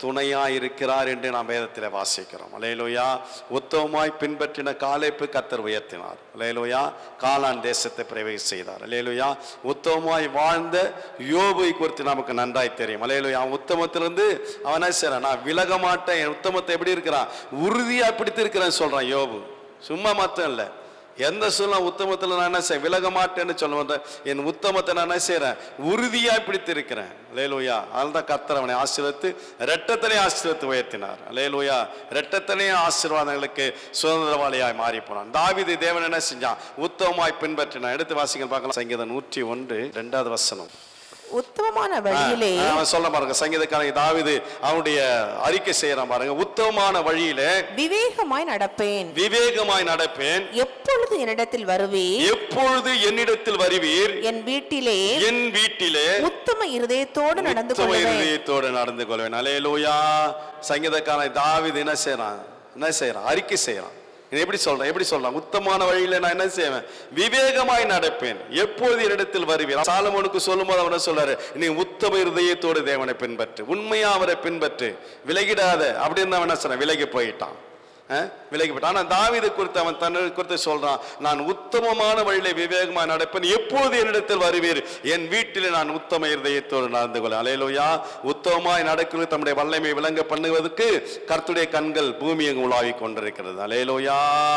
துணையா இருக்கிறார் என்று நாம் வேதத்தில் வாசிக்கிறோம். அல்லேலூயா. உத்தமமாய் பின்பற்றின காலேப்பு கர்த்தர் உயர்த்தினார். அல்லேலூயா. கானான் தேசத்தை பிரவேசம் செய்தார். அல்லேலூயா. உத்தமமாய் வாழ்ந்த யோபை குறித்து நமக்கு நன்றாய் தெரியும். அல்லேலூயா. அவன் உத்தமத்திலிருந்து அவன் செய்றான், நான் விலக மாட்டேன், என் உத்தமத்தை எப்படி இருக்கிறான், உறுதியா பிடித்து இருக்கிறேன்னு சொல்றான் யோபு. சும்மா மாத்தம் இல்லை, எந்த சூழ்நிலை உத்தமத்தில் நான் என்ன செய்ய விலக மாட்டேன்னு சொல்ல வந்தேன், என் உத்தமத்தை நான் என்ன செய்யறேன், உறுதியா பிடித்து இருக்கிறேன். அல்லேலூயா. அதனால்தான் கர்த்தர் அவனை ஆசீர்வதித்து இரட்டத்தனை ஆசீர்வதித்து உயர்த்தினார். அல்லேலூயா. இரட்டத்தனை ஆசீர்வாதங்களுக்கு சுதந்திரவாளியாய் மாறி போனான். தாவீது தேவன் என்ன செஞ்சான், உத்தமமாய் பின்பற்றினான். எடுத்து வாசிங்க பார்க்கலாம். சங்கீதம் நூற்றி ஒன்று இரண்டாவது வசனம். உத்தமமான வழியிலே சொல்ல பாருங்க, சங்கீதக்காரன் தாவீது அவனுடைய அறிக்கை செய்யறான் பாருங்க. உத்தமமான வழியிலே விவேகமாய் நடப்பேன், விவேகமாய் நடப்பேன். எப்பொழுது என்னிடத்தில் வருவீர், எப்பொழுது என்னிடத்தில் வருவீர், என் வீட்டிலே என் வீட்டிலே உத்தம இருதயத்தோடு நடந்து கொள்வேன், இருதயத்தோடு நடந்து கொள்வேன். அல்லேலூயா. சங்கீதக்காரன் தாவீது என்ன செய்யறான், என்ன செய்யறான், அறிக்கை செய்யறான். எப்படி சொல்றேன், எப்படி சொல்றான், உத்தமமான வழியில நான் என்ன செய்வேன், விவேகமாய் நடப்பேன், எப்பொழுது என்னிடத்தில் வருவீர். சாலமோனுக்கு சொல்லும் போது அவனை சொல்றாரு, நீ உத்தம இருதயத்தோடு தேவனை பின்பற்று, உண்மையா அவரை பின்பற்று, விலகிடாத அப்படின்னு அவன் என்ன சொல்றான், விலகி போயிட்டான், விலகி போயிட்டான். ஆனா தாவீது குறித்து அவன் தன்னை குறித்து சொல்றான், நான் உத்தமமான வழியில விவேகமாய் நடப்பேன், எப்பொழுது என்னிடத்தில் வருவீர், என் வீட்டிலே நான் உத்தம இருதயத்தோடு நடந்து கொள்ள. அல்லேலூயா. உத்தமமாய் நடக்கிறது தம்முடைய வல்லமை விளங்க பண்ணுவதற்கு கர்த்தருடைய கண்கள் பூமி எங்கு உலாவிக் கொண்டிருக்கிறது. அல்லேலூயா.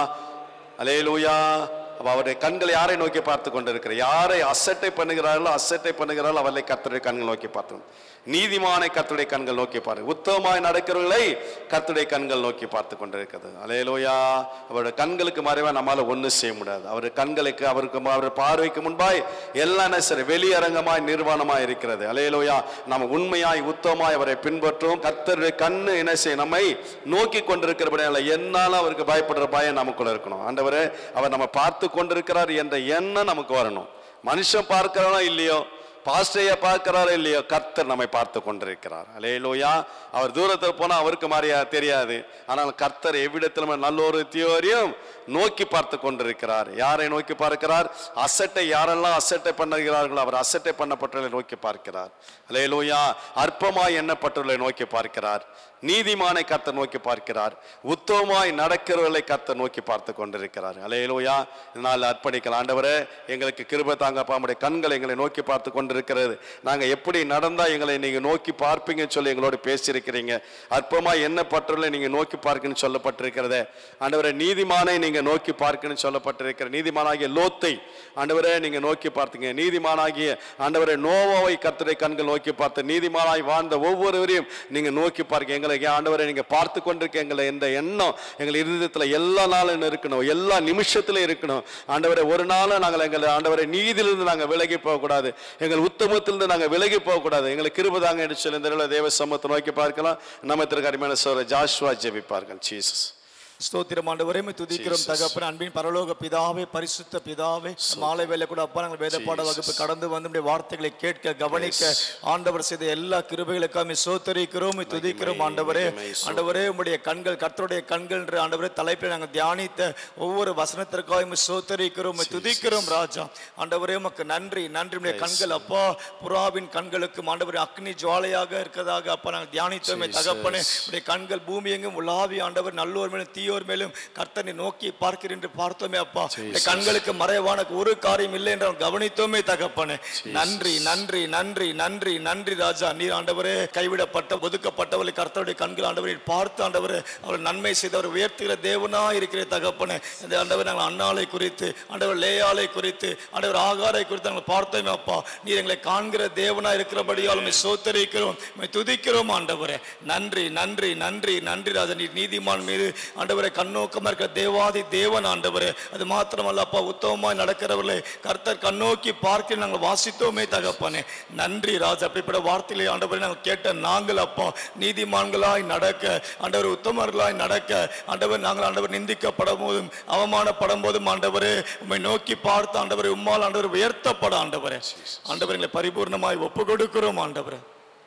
அல்லேலூயா. அப்ப அவருடைய கண்கள் யாரை நோக்கி பார்த்து கொண்டிருக்கிறார், யாரை அசட்டை பண்ணுகிறார்களோ அசட்டை பண்ணுகிறார்களோ அவர்களை கர்த்தருடைய கண்கள் நோக்கி பார்த்து, நீதிமானை கர்த்தருடைய கண்கள் நோக்கி பாரு, உத்தமமாய் நடக்கிறவர்களை கர்த்தருடைய கண்கள் நோக்கி பார்த்து கொண்டிருக்கிறது. அல்லேலூயா. அவருடைய கண்களுக்கு மறைவா நம்மால ஒண்ணு செய்ய முடியாது. அவருடைய கண்களுக்கு அவருக்கு அவர் பார்வைக்கு முன்பாய் எல்லாம் சரி வெளியரங்கமாய் நிர்வாணமாய் இருக்கிறது. அல்லேலூயா. நம்ம உண்மையாய் உத்தமமாய் அவரை பின்பற்றும். கர்த்தருடைய கண்ணு என்ன செய்ய நம்மை நோக்கி கொண்டிருக்கிறபடியால என்னாலும் அவருக்கு பயப்படுற பயம் நமக்குள்ள இருக்கணும். ஆண்டவரே அவர் நம்ம பார்த்து கொண்டிருக்கிறார் என்ற எண்ணம் நமக்கு வரணும். மனுஷன் பார்க்கிறானோ இல்லையோ, பாஸ்டரையா பார்க்கிறாரோ இல்லையோ, கர்த்தர் நம்மை பார்த்து கொண்டிருக்கிறார். அல்லேலூயா. அவர் தூரத்தில் போனா அவருக்கு மாறியா தெரியாது, ஆனால் கர்த்தர் எவ்விடத்திலும் நல்லொரு தியோரியும் நோக்கி பார்த்து கொண்டிருக்கிறார். யாரை நோக்கி பார்க்கிறார், அசட்டை யாரெல்லாம் அசட்டை பண்ணுகிறார்களோ அவர் அசட்டை பண்ணப்பட்டவர்களை நோக்கி பார்க்கிறார். அல்லேலூயா. அற்பமாய் எண்ணப்பட்டவர்களை நோக்கி பார்க்கிறார். நீதிமானை கர்த்தர் நோக்கி பார்க்கிறார். உத்தமமாய் நடக்கிறவர்களை கர்த்தர் நோக்கி பார்த்து கொண்டிருக்கிறார். அல்லேலூயா. இதனால் அர்ப்பணிக்கலாம். ஆண்டவரே எங்களுக்கு கிருபை தாங்கப்பா, நம்முடைய கண்கள் எங்களை நோக்கி பார்த்து கொண்டிருக்கிறது, நாங்க எப்படி நடந்தா எங்களை நீங்க நோக்கி பார்ப்பீங்கன்னு சொல்லி எங்களோட பேசியிருக்கிறீங்க. அற்பமாய் எண்ணப்பட்டவர்களை நீங்க நோக்கி பார்க்கணும்னு சொல்லப்பட்டிருக்கிறதே ஆண்டவரே. நீதிமானை நீங்க நோக்கி பார்க்கணும்னு சொல்லப்பட்டிருக்கிற நீதிமானாகிய லோத்தை ஆண்டவரே நீங்க நோக்கி பார்த்தீங்க. நீதிமானாகிய ஆண்டவரே நோவாவை கர்த்தருடைய கண்கள் நோக்கி பார்த்து, நீதிமானாய் வாழ்ந்த ஒவ்வொருவரையும் நீங்க நோக்கி பார்க்க எங்களை ஆண்டவரை நீங்க பார்த்து கொண்டிருக்க எங்களை இந்த எண்ணம் எங்கள் இருதயத்துல எல்லா நாளும் இருக்கணும், எல்லா நிமிஷத்துல இருக்கணும். ஆண்டவரை ஒரு நாளும் நாங்கள் எங்களை ஆண்டவரை நீதியிலிருந்து நாங்கள் விலகி போகக்கூடாது, எங்கள் உத்தமத்திலிருந்து நாங்கள் விலகி போகக்கூடாது. எங்களுக்கு கிருபை தாங்க என்று சொல்லி இந்த தேவ சமூகத்தை நோக்கி பார்க்கலாம். நம்ம திரு அருமையான சகோதரர் ஜாஷுவா ஜெபிப்பார்கள். ஜீசஸ். ஸ்தோத்திரம் ஆண்டவரே, துதிக்கிறோம் தகப்பனே. அன்பின் பரலோக பிதாவே, பரிசுத்த பிதாவே, மாலை வேளை கூட அப்பா நாங்கள் வேத பாட வகுப்பு கடந்து வந்து வார்த்தைகளை கேட்க கவனிக்க ஆண்டவர் செய்த எல்லா கிருபைகளுக்காக சோத்தரிக்கிறோம், துதிக்கிறோம் ஆண்டவரே. ஆண்டவரே உங்களுடைய கண்கள், கர்த்தருடைய கண்கள் என்று ஆண்டவரே தலைப்பில் நாங்கள் தியானித்த ஒவ்வொரு வசனத்திற்காக சோத்தரிக்கிறோம், துதிக்கிறோம் ராஜா. ஆண்டவரே உமக்கு நன்றி, நன்றி. உடைய கண்கள் அப்பா புறாவின் கண்களுக்கும் ஆண்டவரே அக்னி ஜுவாலையாக இருக்கிறதாக அப்பா நாங்கள் தியானித்தோமே தகப்பனே. உடைய கண்கள் பூமி எங்கும் உலாவி ஆண்டவர் நல்லோர் மேலும் தீயோர் மேலும் கர்த்தனை நோக்கி பார்க்கிறேன் என்று பார்த்தோமே அப்பா. கண்களுக்கு மறைவான ஒரு காரியம் இல்லை என்று கவனித்தோமே தகப்பனே. நன்றி நன்றி நன்றி நன்றி நன்றி ராஜா. நீர் ஆண்டவரே கைவிடப்பட்ட ஒதுக்கப்பட்டவர்களை கர்த்தருடைய கண்கள் ஆண்டவரை பார்த்து ஆண்டவரே அவர் நன்மை செய்தவர் உயர்த்துகிற தேவனா இருக்கிற தகப்பனே. இந்த ஆண்டவர் நாங்கள் அண்ணாலை குறித்து, ஆண்டவர் லேயாலை குறித்து, ஆண்டவர் ஆகாரை குறித்து நாங்கள் பார்த்தோமே அப்பா. நீர் எங்களை காண்கிற தேவனா இருக்கிறபடியால் உம்மை சோத்தரிக்கிறோம், உம்மை துதிக்கிறோம் ஆண்டவரே. நன்றி நன்றி நன்றி நன்றி ராஜா. நீர் நீதிமான் மீது ஆண்டவரே கண்ணோக்கமா இருக்கிற தேவாதி தேவன் ஆண்டவரே. அது மாத்திரமல்ல அப்பா, உத்தமமாய் நடக்கிறவர்களை கர்த்தர் கண்ணோக்கி பார்க்க நாங்கள் வாசித்தோமே தகப்பனே. நன்றி ராஜா. அப்படிப்பட்ட வார்த்தைகளை ஆண்டவரை நாங்கள் கேட்ட நாங்கள் அப்பா நீதிமான்களாய் நடக்க, ஆண்டவர் உத்தமர்களாய் நடக்க, ஆண்டவர் நாங்கள் ஆண்டவர் நிந்திக்கப்படும் போதும் அவமானப்படும் போதும் ஆண்டவரே உம்மை நோக்கி பார்த்து ஆண்டவரை உம்மால் ஆண்டவர் உயர்த்தப்பட ஆண்டவரே. ஆண்டவர் எங்களை பரிபூர்ணமாய் ஒப்பு கொடுக்கிறோம் ஆண்டவரே.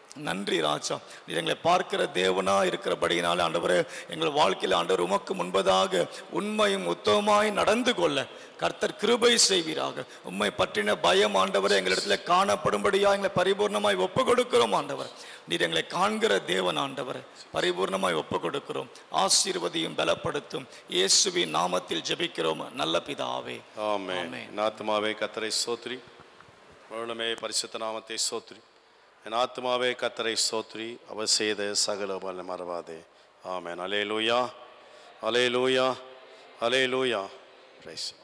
நன்றி ராஜா. நீர் எங்களை பார்க்கிற தேவனா இருக்கிறபடியினால் ஆண்டவரே, எங்கள் வாழ்க்கையில் ஆண்டவர் உமக்கு முன்பதாக உண்மையும் உத்தமமாய் நடந்து கொள்ள கர்த்தர் கிருபை செய்வீராக. உம்மை பற்றின பயம் ஆண்டவரே எங்களிடத்துல காணப்படும்படியா எங்களை பரிபூர்ணமாய் ஒப்பு கொடுக்கிறோம் ஆண்டவர். நீர் எங்களை காண்கிற தேவன் ஆண்டவர், பரிபூர்ணமாய் ஒப்பு கொடுக்கிறோம். ஆசீர்வதியும் பலப்படுத்தும் இயேசுவின் நாமத்தில் ஜெபிக்கிறோம் நல்ல பிதாவே. ஆமென். என் ஆத்துமாவே கர்த்தரை ஸ்தோத்திரி, முழுமே பரிசுத்த நாமத்தை ஸ்தோத்திரி. என் ஆத்துமாவே கர்த்தரை ஸ்தோத்திரி, அவர் செய்த சகல உபகாரங்களை மறவாதே. ஆமென். அல்லேலூயா, அல்லேலூயா, அல்லேலூயா. பிரைஸ்